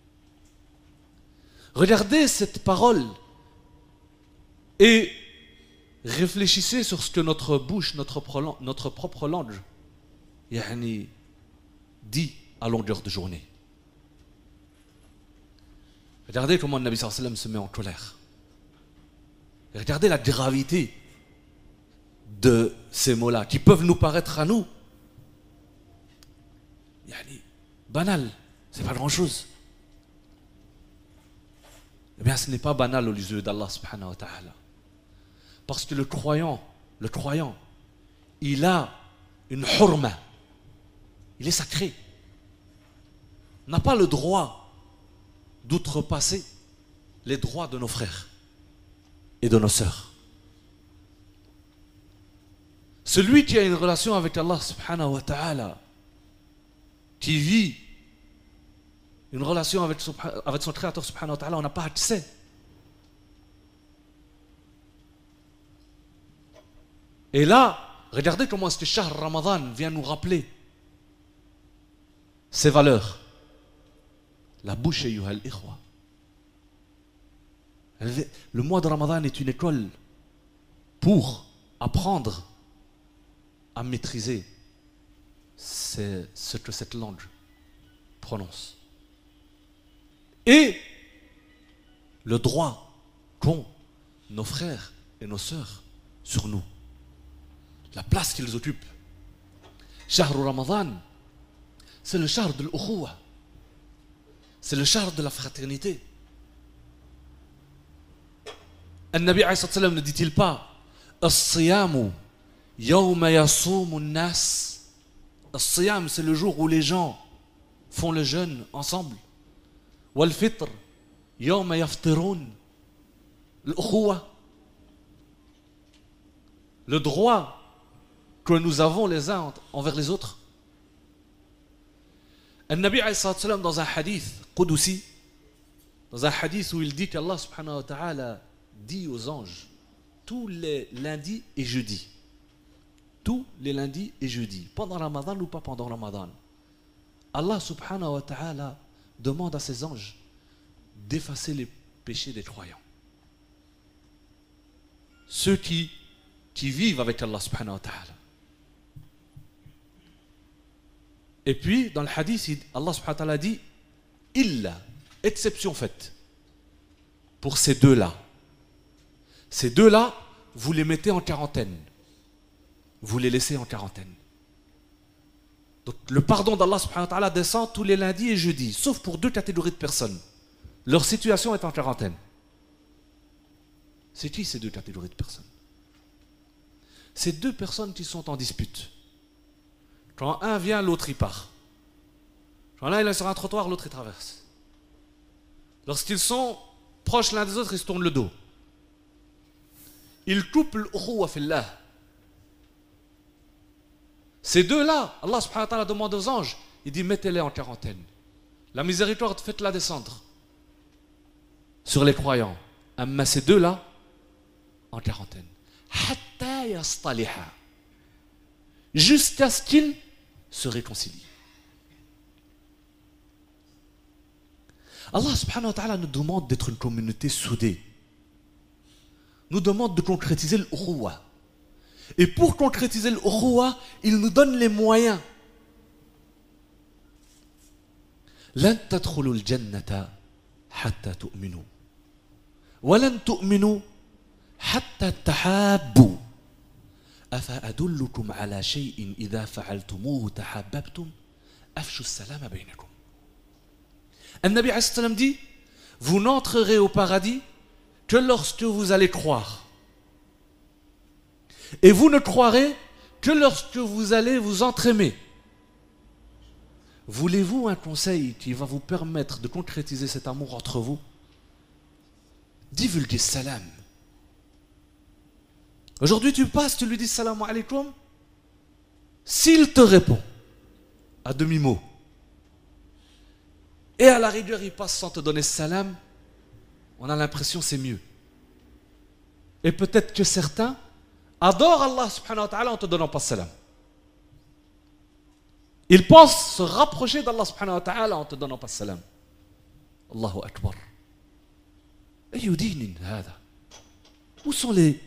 Regardez cette parole et réfléchissez sur ce que notre bouche, notre propre langue, dit à longueur de journée. Regardez comment le Nabi sallallahu alayhi wa sallam se met en colère. Et regardez la gravité de ces mots-là qui peuvent nous paraître à nous banal, c'est pas grand-chose. Eh bien, ce n'est pas banal aux yeux d'Allah subhanahu wa ta'ala. Parce que le croyant, il a une hurma. Il est sacré. Il n'a pas le droit d'outrepasser les droits de nos frères et de nos sœurs. Celui qui a une relation avec Allah subhanahu wa ta'ala, qui vit une relation avec son créateur subhanahu wa ta'ala, on n'a pas accès. Et là, regardez comment ce Shahr Ramadan vient nous rappeler ces valeurs. La bouche ayyuhal ikhwa. Le mois de Ramadan est une école pour apprendre à maîtriser ce que cette langue prononce. Et le droit qu'ont nos frères et nos sœurs sur nous. La place qu'ils occupent. Shahr Ramadan, c'est le shahr de l'ukhuwa. C'est le shahr de la fraternité. Le Nabi alayhi sallam ne dit-il pas As-siyamu yawma yasumu nas. As-siyam, c'est le jour où les gens font le jeûne ensemble. Wal-fitr yawma yaftirun. L'ukhuwa, le droit que nous avons les uns envers les autres. An-Nabi alayhi salatu wa salam, dans un hadith Qudusi, dans un hadith où il dit qu'Allah subhanahu wa ta'ala dit aux anges tous les lundis et jeudis, tous les lundis et jeudis, pendant Ramadan ou pas pendant Ramadan, Allah subhanahu wa ta'ala demande à ses anges d'effacer les péchés des croyants. Ceux qui vivent avec Allah subhanahu wa ta'ala. Et puis, dans le hadith, Allah subhanahu wa ta'ala dit illa, exception faite pour ces deux-là. Ces deux-là, vous les mettez en quarantaine. Vous les laissez en quarantaine. Donc, le pardon d'Allah subhanahu wa ta'ala descend tous les lundis et jeudis, sauf pour deux catégories de personnes. Leur situation est en quarantaine. C'est qui ces deux catégories de personnes? Ces deux personnes qui sont en dispute. Quand un vient, l'autre il part. Quand l'un il est sur un trottoir, l'autre il traverse. Lorsqu'ils sont proches l'un des autres, ils se tournent le dos. Ils coupent l'ukhuwa fillah. Ces deux-là, Allah subhanahu wa ta'ala demande aux anges, il dit mettez-les en quarantaine. La miséricorde, faites-la descendre sur les croyants. Mais ces deux-là, en quarantaine. Hatta yastaliha. Jusqu'à ce qu'ils se réconcilient. Allah subhanahu wa ta'ala nous demande d'être une communauté soudée. Nous demande de concrétiser l'ukhuwa. Et pour concrétiser l'ukhuwa, il nous donne les moyens. لن تدخلوا الجنة حتى تؤمنوا ولن تؤمنوا حتى تحابوا أفأدلكم على شيء إذا فعلتموه تحاببتم أفشوا السلام بينكم. النبي عليه الصلاة والسلام dit vous n'entrerez au paradis que lorsque vous allez croire. Et vous ne croirez que lorsque vous allez vous entraimer. Voulez-vous un conseil qui va vous permettre de concrétiser cet amour entre vous? Divulguez salam. Aujourd'hui tu passes, tu lui dis salam alaikum. S'il te répond à demi-mot, et à la rigueur il passe sans te donner salam, on a l'impression c'est mieux. Et peut-être que certains adore Allah subhanahu wa ta'ala en te donnant pas salam. Ils pensent se rapprocher d'Allah subhanahu wa ta'ala en te donnant pas salam. Allahu Akbar. Où sont les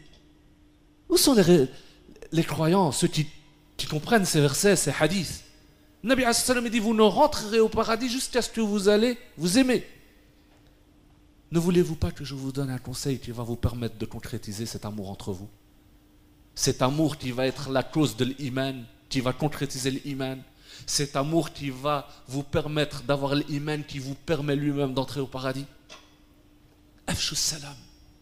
croyants, ceux qui comprennent ces versets, ces hadiths? Nabi alayhi salam dit vous ne rentrerez au paradis jusqu'à ce que vous allez vous aimer. Ne voulez-vous pas que je vous donne un conseil qui va vous permettre de concrétiser cet amour entre vous? Cet amour qui va être la cause de l'iman, qui va concrétiser l'iman. Cet amour qui va vous permettre d'avoir l'iman qui vous permet lui-même d'entrer au paradis. Afshu salam.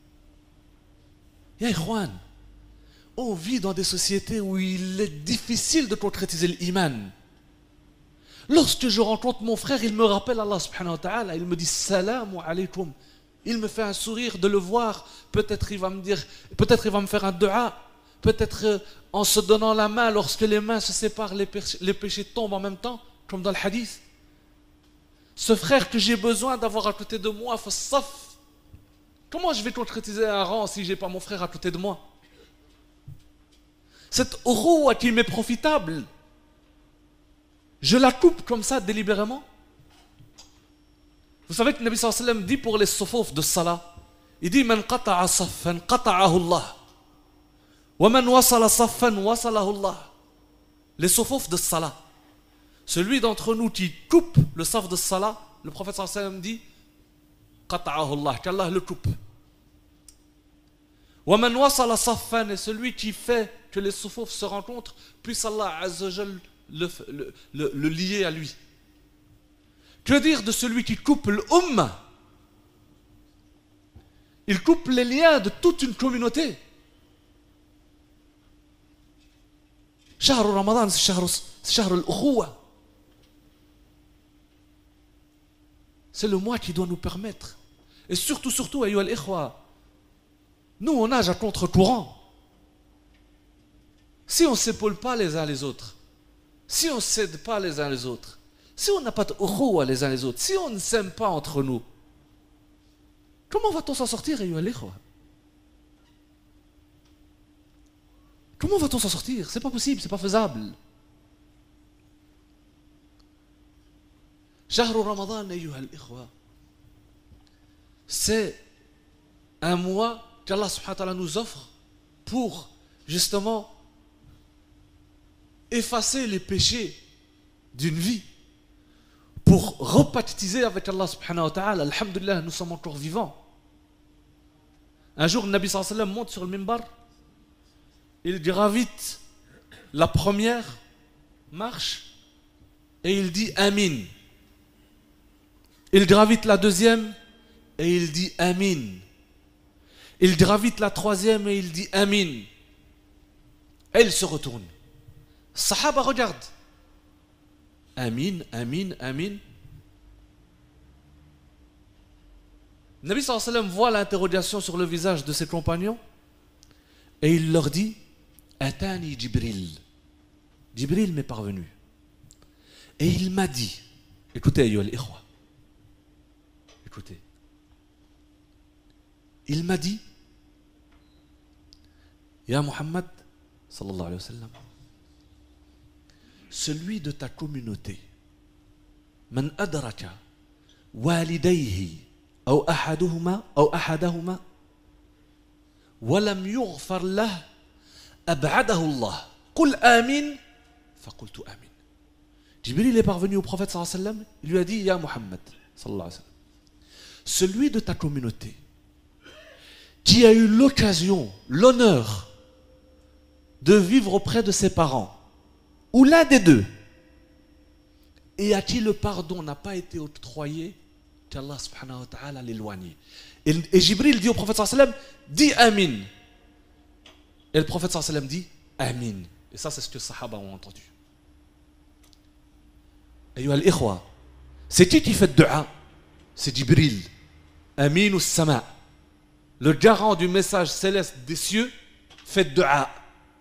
Ya ikhwan, on vit dans des sociétés où il est difficile de concrétiser l'iman. Lorsque je rencontre mon frère, il me rappelle Allah subhanahu wa ta'ala, il me dit salam alaykum. Il me fait un sourire de le voir, peut-être il va me dire, peut-être il va me faire un dua. Peut-être en se donnant la main, lorsque les mains se séparent, les péchés tombent en même temps, comme dans le hadith. Ce frère que j'ai besoin d'avoir à côté de moi, fassaf. Comment je vais concrétiser un rang si je n'ai pas mon frère à côté de moi? Cette ukhuwa qui m'est profitable, je la coupe comme ça délibérément. Vous savez que le Nabi sallallahu alayhi wa sallam dit pour les sufuf de salat, il dit man qata'a saffan qata'ahu Allah. Les sufuf de salat. Celui d'entre nous qui coupe le saf de salat, le prophète sallallahu alayhi wa sallam dit qu'Allah le coupe. Et celui qui fait que les sufuf se rencontrent, puisse Allah azza wa jal le lier à lui. Que dire de celui qui coupe l'umma? Il coupe les liens de toute une communauté. شهر رمضان شهر الأخوة. C'est le mois qui doit nous permettre. Et surtout, أيها الإخوة, nous on nage à contre-courant. si on ne s'épaule pas les uns les autres, si on ne s'aide pas les uns les autres, si on n'a pas de ukhuwa les uns les autres, si on ne s'aime pas entre nous, comment va-t-on s'en sortir, ayyuha al-ikhwa? Comment va-t-on s'en sortir? C'est pas possible, c'est pas faisable. Shahru Ramadan, ayyuha al-ikhwa, c'est un mois qu'Allah subhanahu wa ta'ala nous offre pour justement effacer les péchés d'une vie, pour repactiser avec Allah subhanahu wa ta'ala. Alhamdulillah, nous sommes encore vivants. Un jour, le Nabi sallallahu alayhi wa sallam monte sur le minbar, il gravite la première marche et il dit Amin. Il gravite la deuxième et il dit Amin. Il gravite la troisième et il dit Amin. Et il se retourne. Sahaba regarde. Amin, Amin, Amin. Nabi sallallahu alayhi wa sallam voit l'interrogation sur le visage de ses compagnons et il leur dit Atani Jibril. Jibril m'est parvenu. Et il m'a dit, écoutez, ayyuha al-ikhwa, écoutez. Il m'a dit, Ya Muhammad, sallallahu alayhi wa sallam, celui de ta communauté, man adraka walidayhi أو أحدهما ولم يغفر له أبعده الله قل آمين فقلت آمين. Jibril est parvenu au prophète sallallahu alayhi wa sallam, il lui a dit Ya Muhammad sallallahu alayhi wa sallam, celui de ta communauté qui a eu l'occasion, l'honneur de vivre auprès de ses parents ou l'un des deux et à qui le pardon n'a pas été octroyé, qu'Allah subhanahu wa ta'ala l'éloigne. Et Jibril dit au prophète sallallahu alayhi wa sallam, dis Amin. Et le prophète sallallahu alayhi wa sallam dit Amin. Et ça, c'est ce que les sahaba ont entendu. Ayyuha al-ikhwa, c'est qui fait dua? C'est Jibril. Amin ou sama. Le garant du message céleste des cieux fait dua.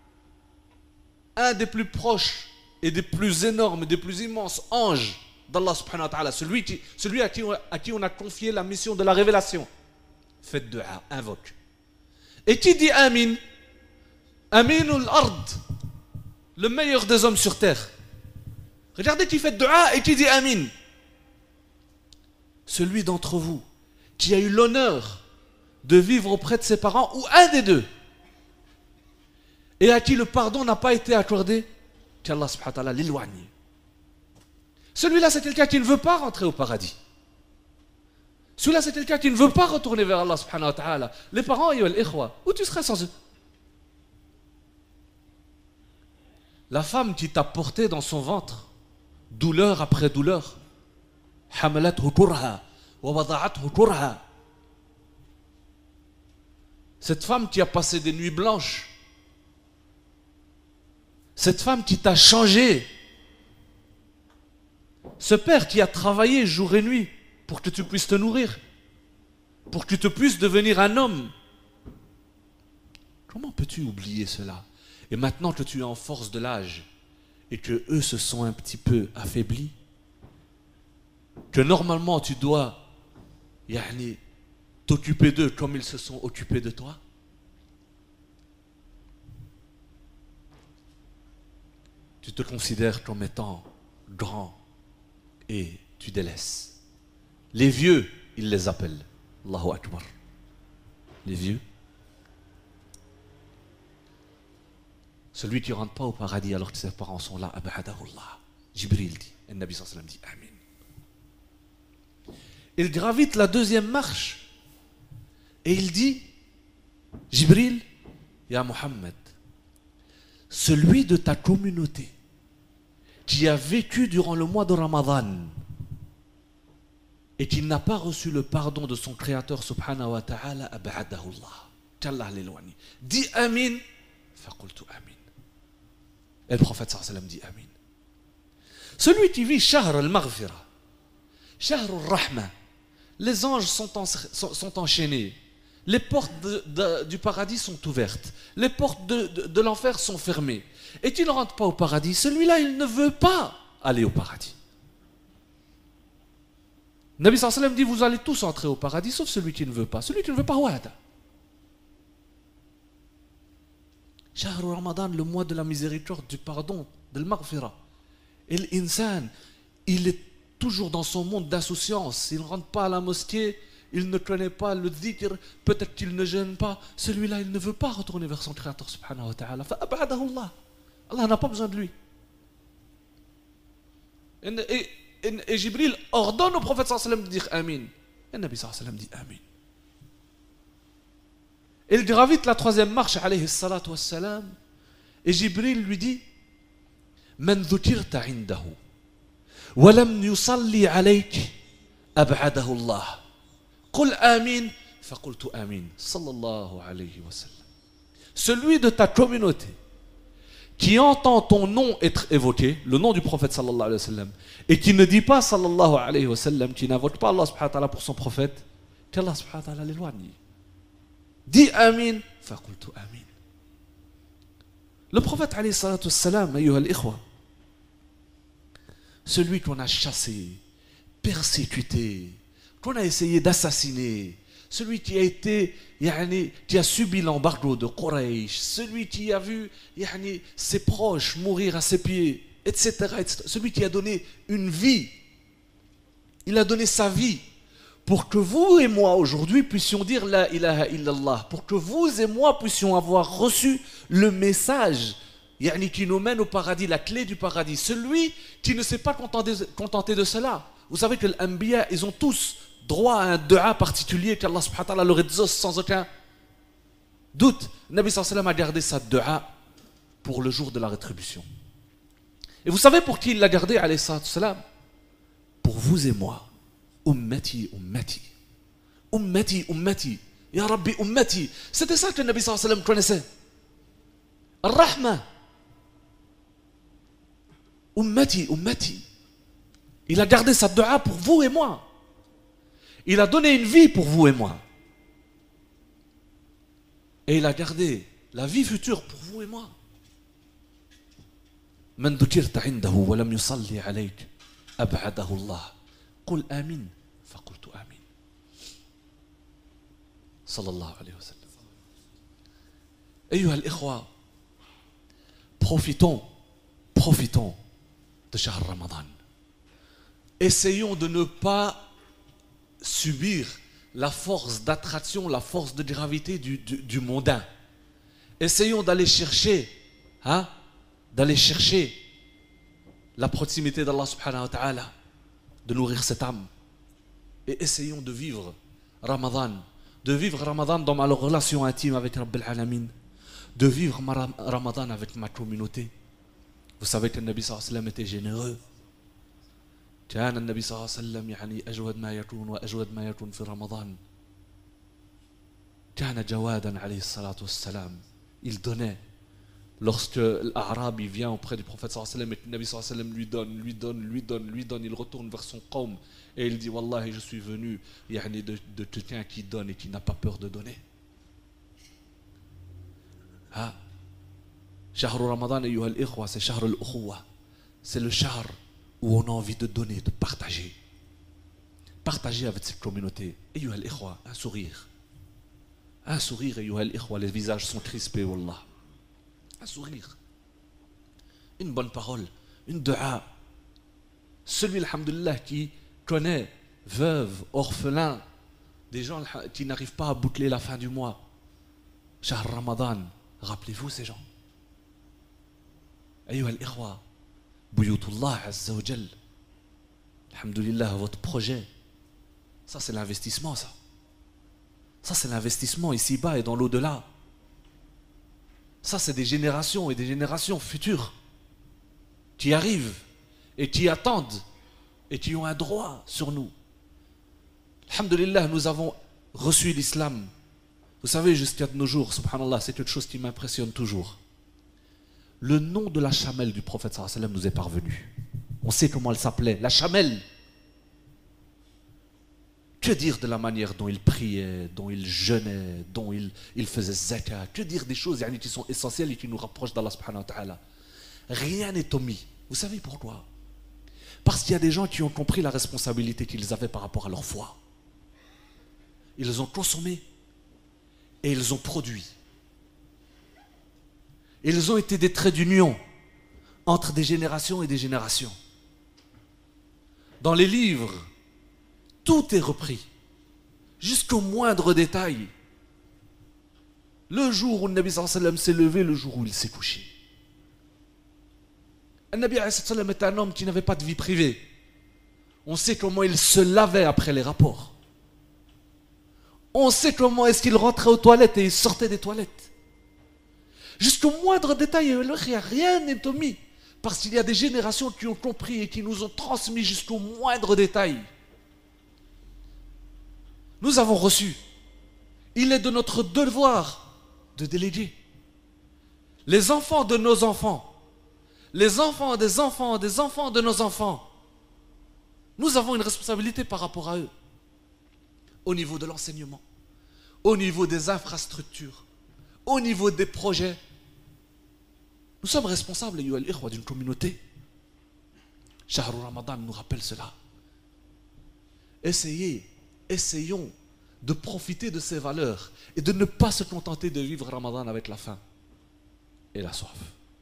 Un des plus proches et des plus énormes, des plus immenses anges d'Allah subhanahu wa ta'ala, celui à qui on a confié la mission de la révélation, fait dua, invoque. Et qui dit Amin? Aminul Ard, le meilleur des hommes sur terre. Regardez qui fait dua et qui dit Amin. Celui d'entre vous qui a eu l'honneur de vivre auprès de ses parents ou un des deux et à qui le pardon n'a pas été accordé, qu'Allah subhanahu wa ta'ala l'éloigne. Celui-là, c'est quelqu'un qui ne veut pas rentrer au paradis. Celui-là, c'est quelqu'un qui ne veut pas retourner vers Allah subhanahu wa ta'ala. Les parents, ayyuha al-ikhwa, où tu serais sans eux? La femme qui t'a porté dans son ventre, douleur après douleur, hamalathu kurha wa wada'athu kurha. Cette femme qui a passé des nuits blanches, cette femme qui t'a changé, ce père qui a travaillé jour et nuit pour que tu puisses te nourrir, pour que tu puisses devenir un homme. Comment peux-tu oublier cela? Et maintenant que tu es en force de l'âge et que eux se sont un petit peu affaiblis, que normalement tu dois t'occuper d'eux comme ils se sont occupés de toi. Tu te considères comme étant grand et tu délaisses. Les vieux, ils les appellent. Allahu Akbar. Les vieux. Celui qui ne rentre pas au paradis alors que ses parents sont là, abadahullah. Jibril dit, et le Nabi sallallahu alayhi wa sallam dit Amin. Il gravite la deuxième marche et il dit, Jibril, Ya Muhammad, celui de ta communauté qui a vécu durant le mois de Ramadan et qui n'a pas reçu le pardon de son Créateur subhanahu wa ta'ala, abadahullah, qu'Allah l'éloigne. Dis Amin, faqultu Amin. Et le prophète sallallahu alayhi wa sallam dit Amin. Celui qui vit Shahr al-Maghfira, Shahr al-Rahma, les anges sont enchaînés, Les portes du paradis sont ouvertes. Les portes de l'enfer sont fermées. Et tu ne rentres pas au paradis. Celui-là, il ne veut pas aller au paradis. Nabi sallallahu alayhi wa sallam dit, vous allez tous entrer au paradis, sauf celui qui ne veut pas. Celui qui ne veut pas, wahada. Shahr Ramadan, le mois de la miséricorde, du pardon, de l'maghfira. Et l'insan, il est toujours dans son monde d'insouciance. Il ne rentre pas à la mosquée, il ne connaît pas le dhikr, peut-être qu'il ne jeûne pas. Celui-là, il ne veut pas retourner vers son Créateur subhanahu wa ta'ala. Fa'abadahu Allah. Allah n'a pas besoin de lui. Et Jibril ordonne au prophète sallallahu alayhi wa sallam de dire Amin. Et Nabi sallallahu alayhi wa sallam dit Amin. Il gravite la troisième marche alayhi salatu wassalam. Et Jibril lui dit Man dhukirta indahu wa lam yusalli alayk ab'adahu Allah. Qul Amin. Faqultu Amin. Sallallahu alayhi wa sallam. Celui de ta communauté qui entend ton nom être évoqué, le nom du prophète sallallahu alayhi wa sallam, et qui ne dit pas sallallahu alayhi wa sallam, qui n'invoque pas Allah subhanahu wa ta'ala pour son prophète, qu'Allah subhanahu wa ta'ala l'éloigne. Dis Amin, faqultu Amin. Le prophète alayhi salatu wa sallam, ayyuha al-ikhwa, celui qu'on a chassé, persécuté, qu'on a essayé d'assassiner, celui qui a été, qui a subi l'embargo de Quraysh, celui qui a vu ses proches mourir à ses pieds, etc., etc. Celui qui a donné une vie, il a donné sa vie pour que vous et moi aujourd'hui puissions dire La ilaha illallah, pour que vous et moi puissions avoir reçu le message qui nous mène au paradis, la clé du paradis. Celui qui ne s'est pas contenté de cela. Vous savez que les Anbiya, ils ont tous droit à un dua particulier qu'Allah subhanahu wa ta'ala leur exauce sans aucun doute. Nabi sallallahu alayhi wa sallam a gardé sa dua pour le jour de la rétribution. Et vous savez pour qui il l'a gardé, alayhi salatu wassalam? Pour vous et moi. Ummati, ummati. Ummati, ummati. Ya Rabbi, ummati. C'était ça que le Nabi sallallahu alayhi wa sallam connaissait. Ar-Rahma. Ummati, ummati. Il a gardé sa dua pour vous et moi. Il a donné une vie pour vous et moi. Et il a gardé la vie future pour vous et moi. من ذكرت عنده ولم يصلي عليك أبعده الله قل آمين فقلت آمين صلى الله عليه وسلم. أيها الإخوة, profitons de Shahr Ramadan. Essayons de ne pas subir la force d'attraction, la force de gravité du mondain. Essayons d'aller chercher, la proximité d'Allah subhanahu wa ta'ala, de nourrir cette âme. Et essayons de vivre Ramadan dans ma relation intime avec Rabbil Alamin, de vivre Ramadan avec ma communauté. Vous savez que le Nabi sallallahu alayhi wa sallam était généreux. كان النبي صلى الله عليه وسلم أجود ما يكون وأجود ما يكون في رمضان. كان جوادا عليه الصلاة والسلام. Il donnait. Lorsque l'Arabi vient auprès du prophète sallallahu alayhi wa sallam et que le Nabi sallallahu alayhi wa sallam lui donne, il retourne vers son qawm et il dit Wallahi, je suis venu de quelqu'un qui donne et qui n'a pas peur de donner. Shahr Ramadan, ayyuha al-ikhwa, c'est Shahr al-ukhuwa. C'est le shahr où on a envie de donner, de partager. Partager avec cette communauté. Ayyuha al-ikhwa, un sourire. Un sourire, ayyuha al-ikhwa, les visages sont crispés, wallah. Un sourire. Une bonne parole, une dua. Celui, alhamdulillah, qui connaît veuve, orphelin, des gens qui n'arrivent pas à boucler la fin du mois. Shahr Ramadan, rappelez-vous ces gens. Ayyuha al-ikhwa, Buyutullah Azza wa Jal. Alhamdulillah, votre projet, ça c'est l'investissement, ça. Ça c'est l'investissement ici-bas et dans l'au-delà. Ça c'est des générations et des générations futures qui arrivent et qui attendent et qui ont un droit sur nous. Alhamdulillah, nous avons reçu l'islam. Vous savez, jusqu'à de nos jours, subhanallah, c'est quelque chose qui m'impressionne toujours. Le nom de la chamelle du prophète sallallahu alayhi wa sallam nous est parvenu. On sait comment elle s'appelait, la chamelle. Que dire de la manière dont il priait, dont il jeûnait, dont il faisait zakat? Que dire des choses qui sont essentielles et qui nous rapprochent d'Allah subhanahu wa ta'ala? Rien n'est omis. Vous savez pourquoi? Parce qu'il y a des gens qui ont compris la responsabilité qu'ils avaient par rapport à leur foi. Ils ont consommé et ils ont produit. Ils ont été des traits d'union entre des générations et des générations. Dans les livres, tout est repris, jusqu'au moindre détail. Le jour où le Nabi sallallahu alayhi wa sallam s'est levé, le jour où il s'est couché. Le Nabi sallallahu alayhi wa sallam est un homme qui n'avait pas de vie privée. On sait comment il se lavait après les rapports. On sait comment est-ce qu'il rentrait aux toilettes et il sortait des toilettes. Jusqu'au moindre détail, rien n'est omis. Parce qu'il y a des générations qui ont compris et qui nous ont transmis jusqu'au moindre détail. Nous avons reçu. Il est de notre devoir de déléguer. Les enfants de nos enfants, les enfants des enfants des enfants de nos enfants, nous avons une responsabilité par rapport à eux. Au niveau de l'enseignement, au niveau des infrastructures, au niveau des projets. Nous sommes responsables, d'une communauté. Shahrul Ramadan nous rappelle cela. Essayons de profiter de ces valeurs et de ne pas se contenter de vivre Ramadan avec la faim et la soif.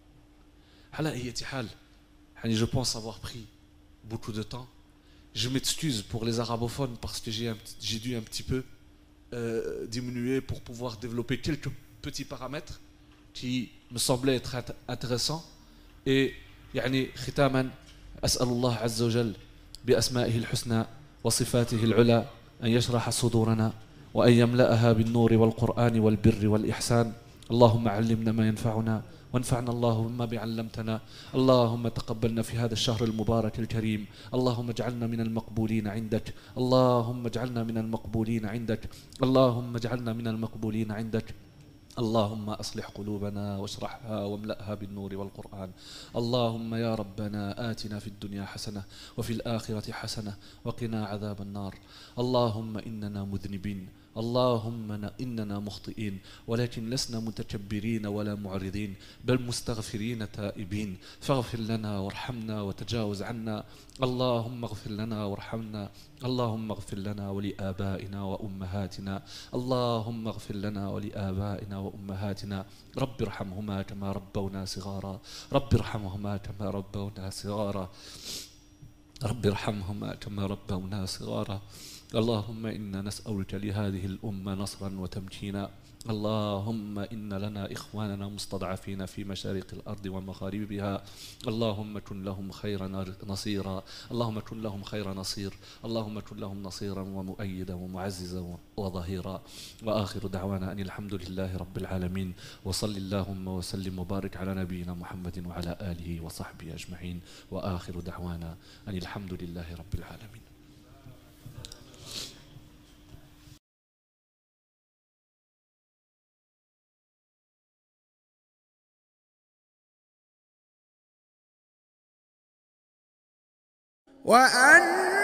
Je pense avoir pris beaucoup de temps. Je m'excuse pour les arabophones parce que j'ai dû un petit peu diminuer pour pouvoir développer quelques petits paramètres qui me semblaient être intéressants. Et ختاما أسأل الله عز وجل بأسمائه الحسنى وصفاته العلى أن يشرح صدورنا وأن يملأها بالنور والقرآن والبر والإحسان. اللهم علمنا ما ينفعنا وانفعنا اللهم بما علمتنا. اللهم تقبلنا في هذا الشهر المبارك الكريم. اللهم اجعلنا من المقبولين عندك. اللهم اجعلنا من المقبولين عندك. اللهم اجعلنا من المقبولين عندك. اللهم أصلح قلوبنا واشرحها واملأها بالنور والقرآن. اللهم يا ربنا آتنا في الدنيا حسنة وفي الآخرة حسنة وقنا عذاب النار. اللهم إننا مذنبين. اللهم إننا مخطئين ولكن لسنا متكبرين ولا معرضين بل مستغفرين تائبين فاغفر لنا وارحمنا وتجاوز عنا. اللهم اغفر لنا وارحمنا. اللهم اغفر لنا ولآبائنا وأمهاتنا. اللهم اغفر لنا ولآبائنا وأمهاتنا. رب ارحمهما كما ربونا صغارا. رب ارحمهما كما ربونا صغارا. رب ارحمهما كما ربونا صغارا. اللهم إنا نسألك لهذه الأمة نصرا وتمكينا. اللهم إن لنا إخواننا مستضعفين في مشارق الأرض ومغاربها. اللهم كن لهم خير نصيرا. اللهم كن لهم خير نصير. اللهم كن لهم نصيرا ومؤيدا ومعززا وظهيرا. وآخر دعوانا أن الحمد لله رب العالمين وصل اللهم وسلم وبارك على نبينا محمد وعلى آله وصحبه أجمعين. وآخر دعوانا أن الحمد لله رب العالمين. وأن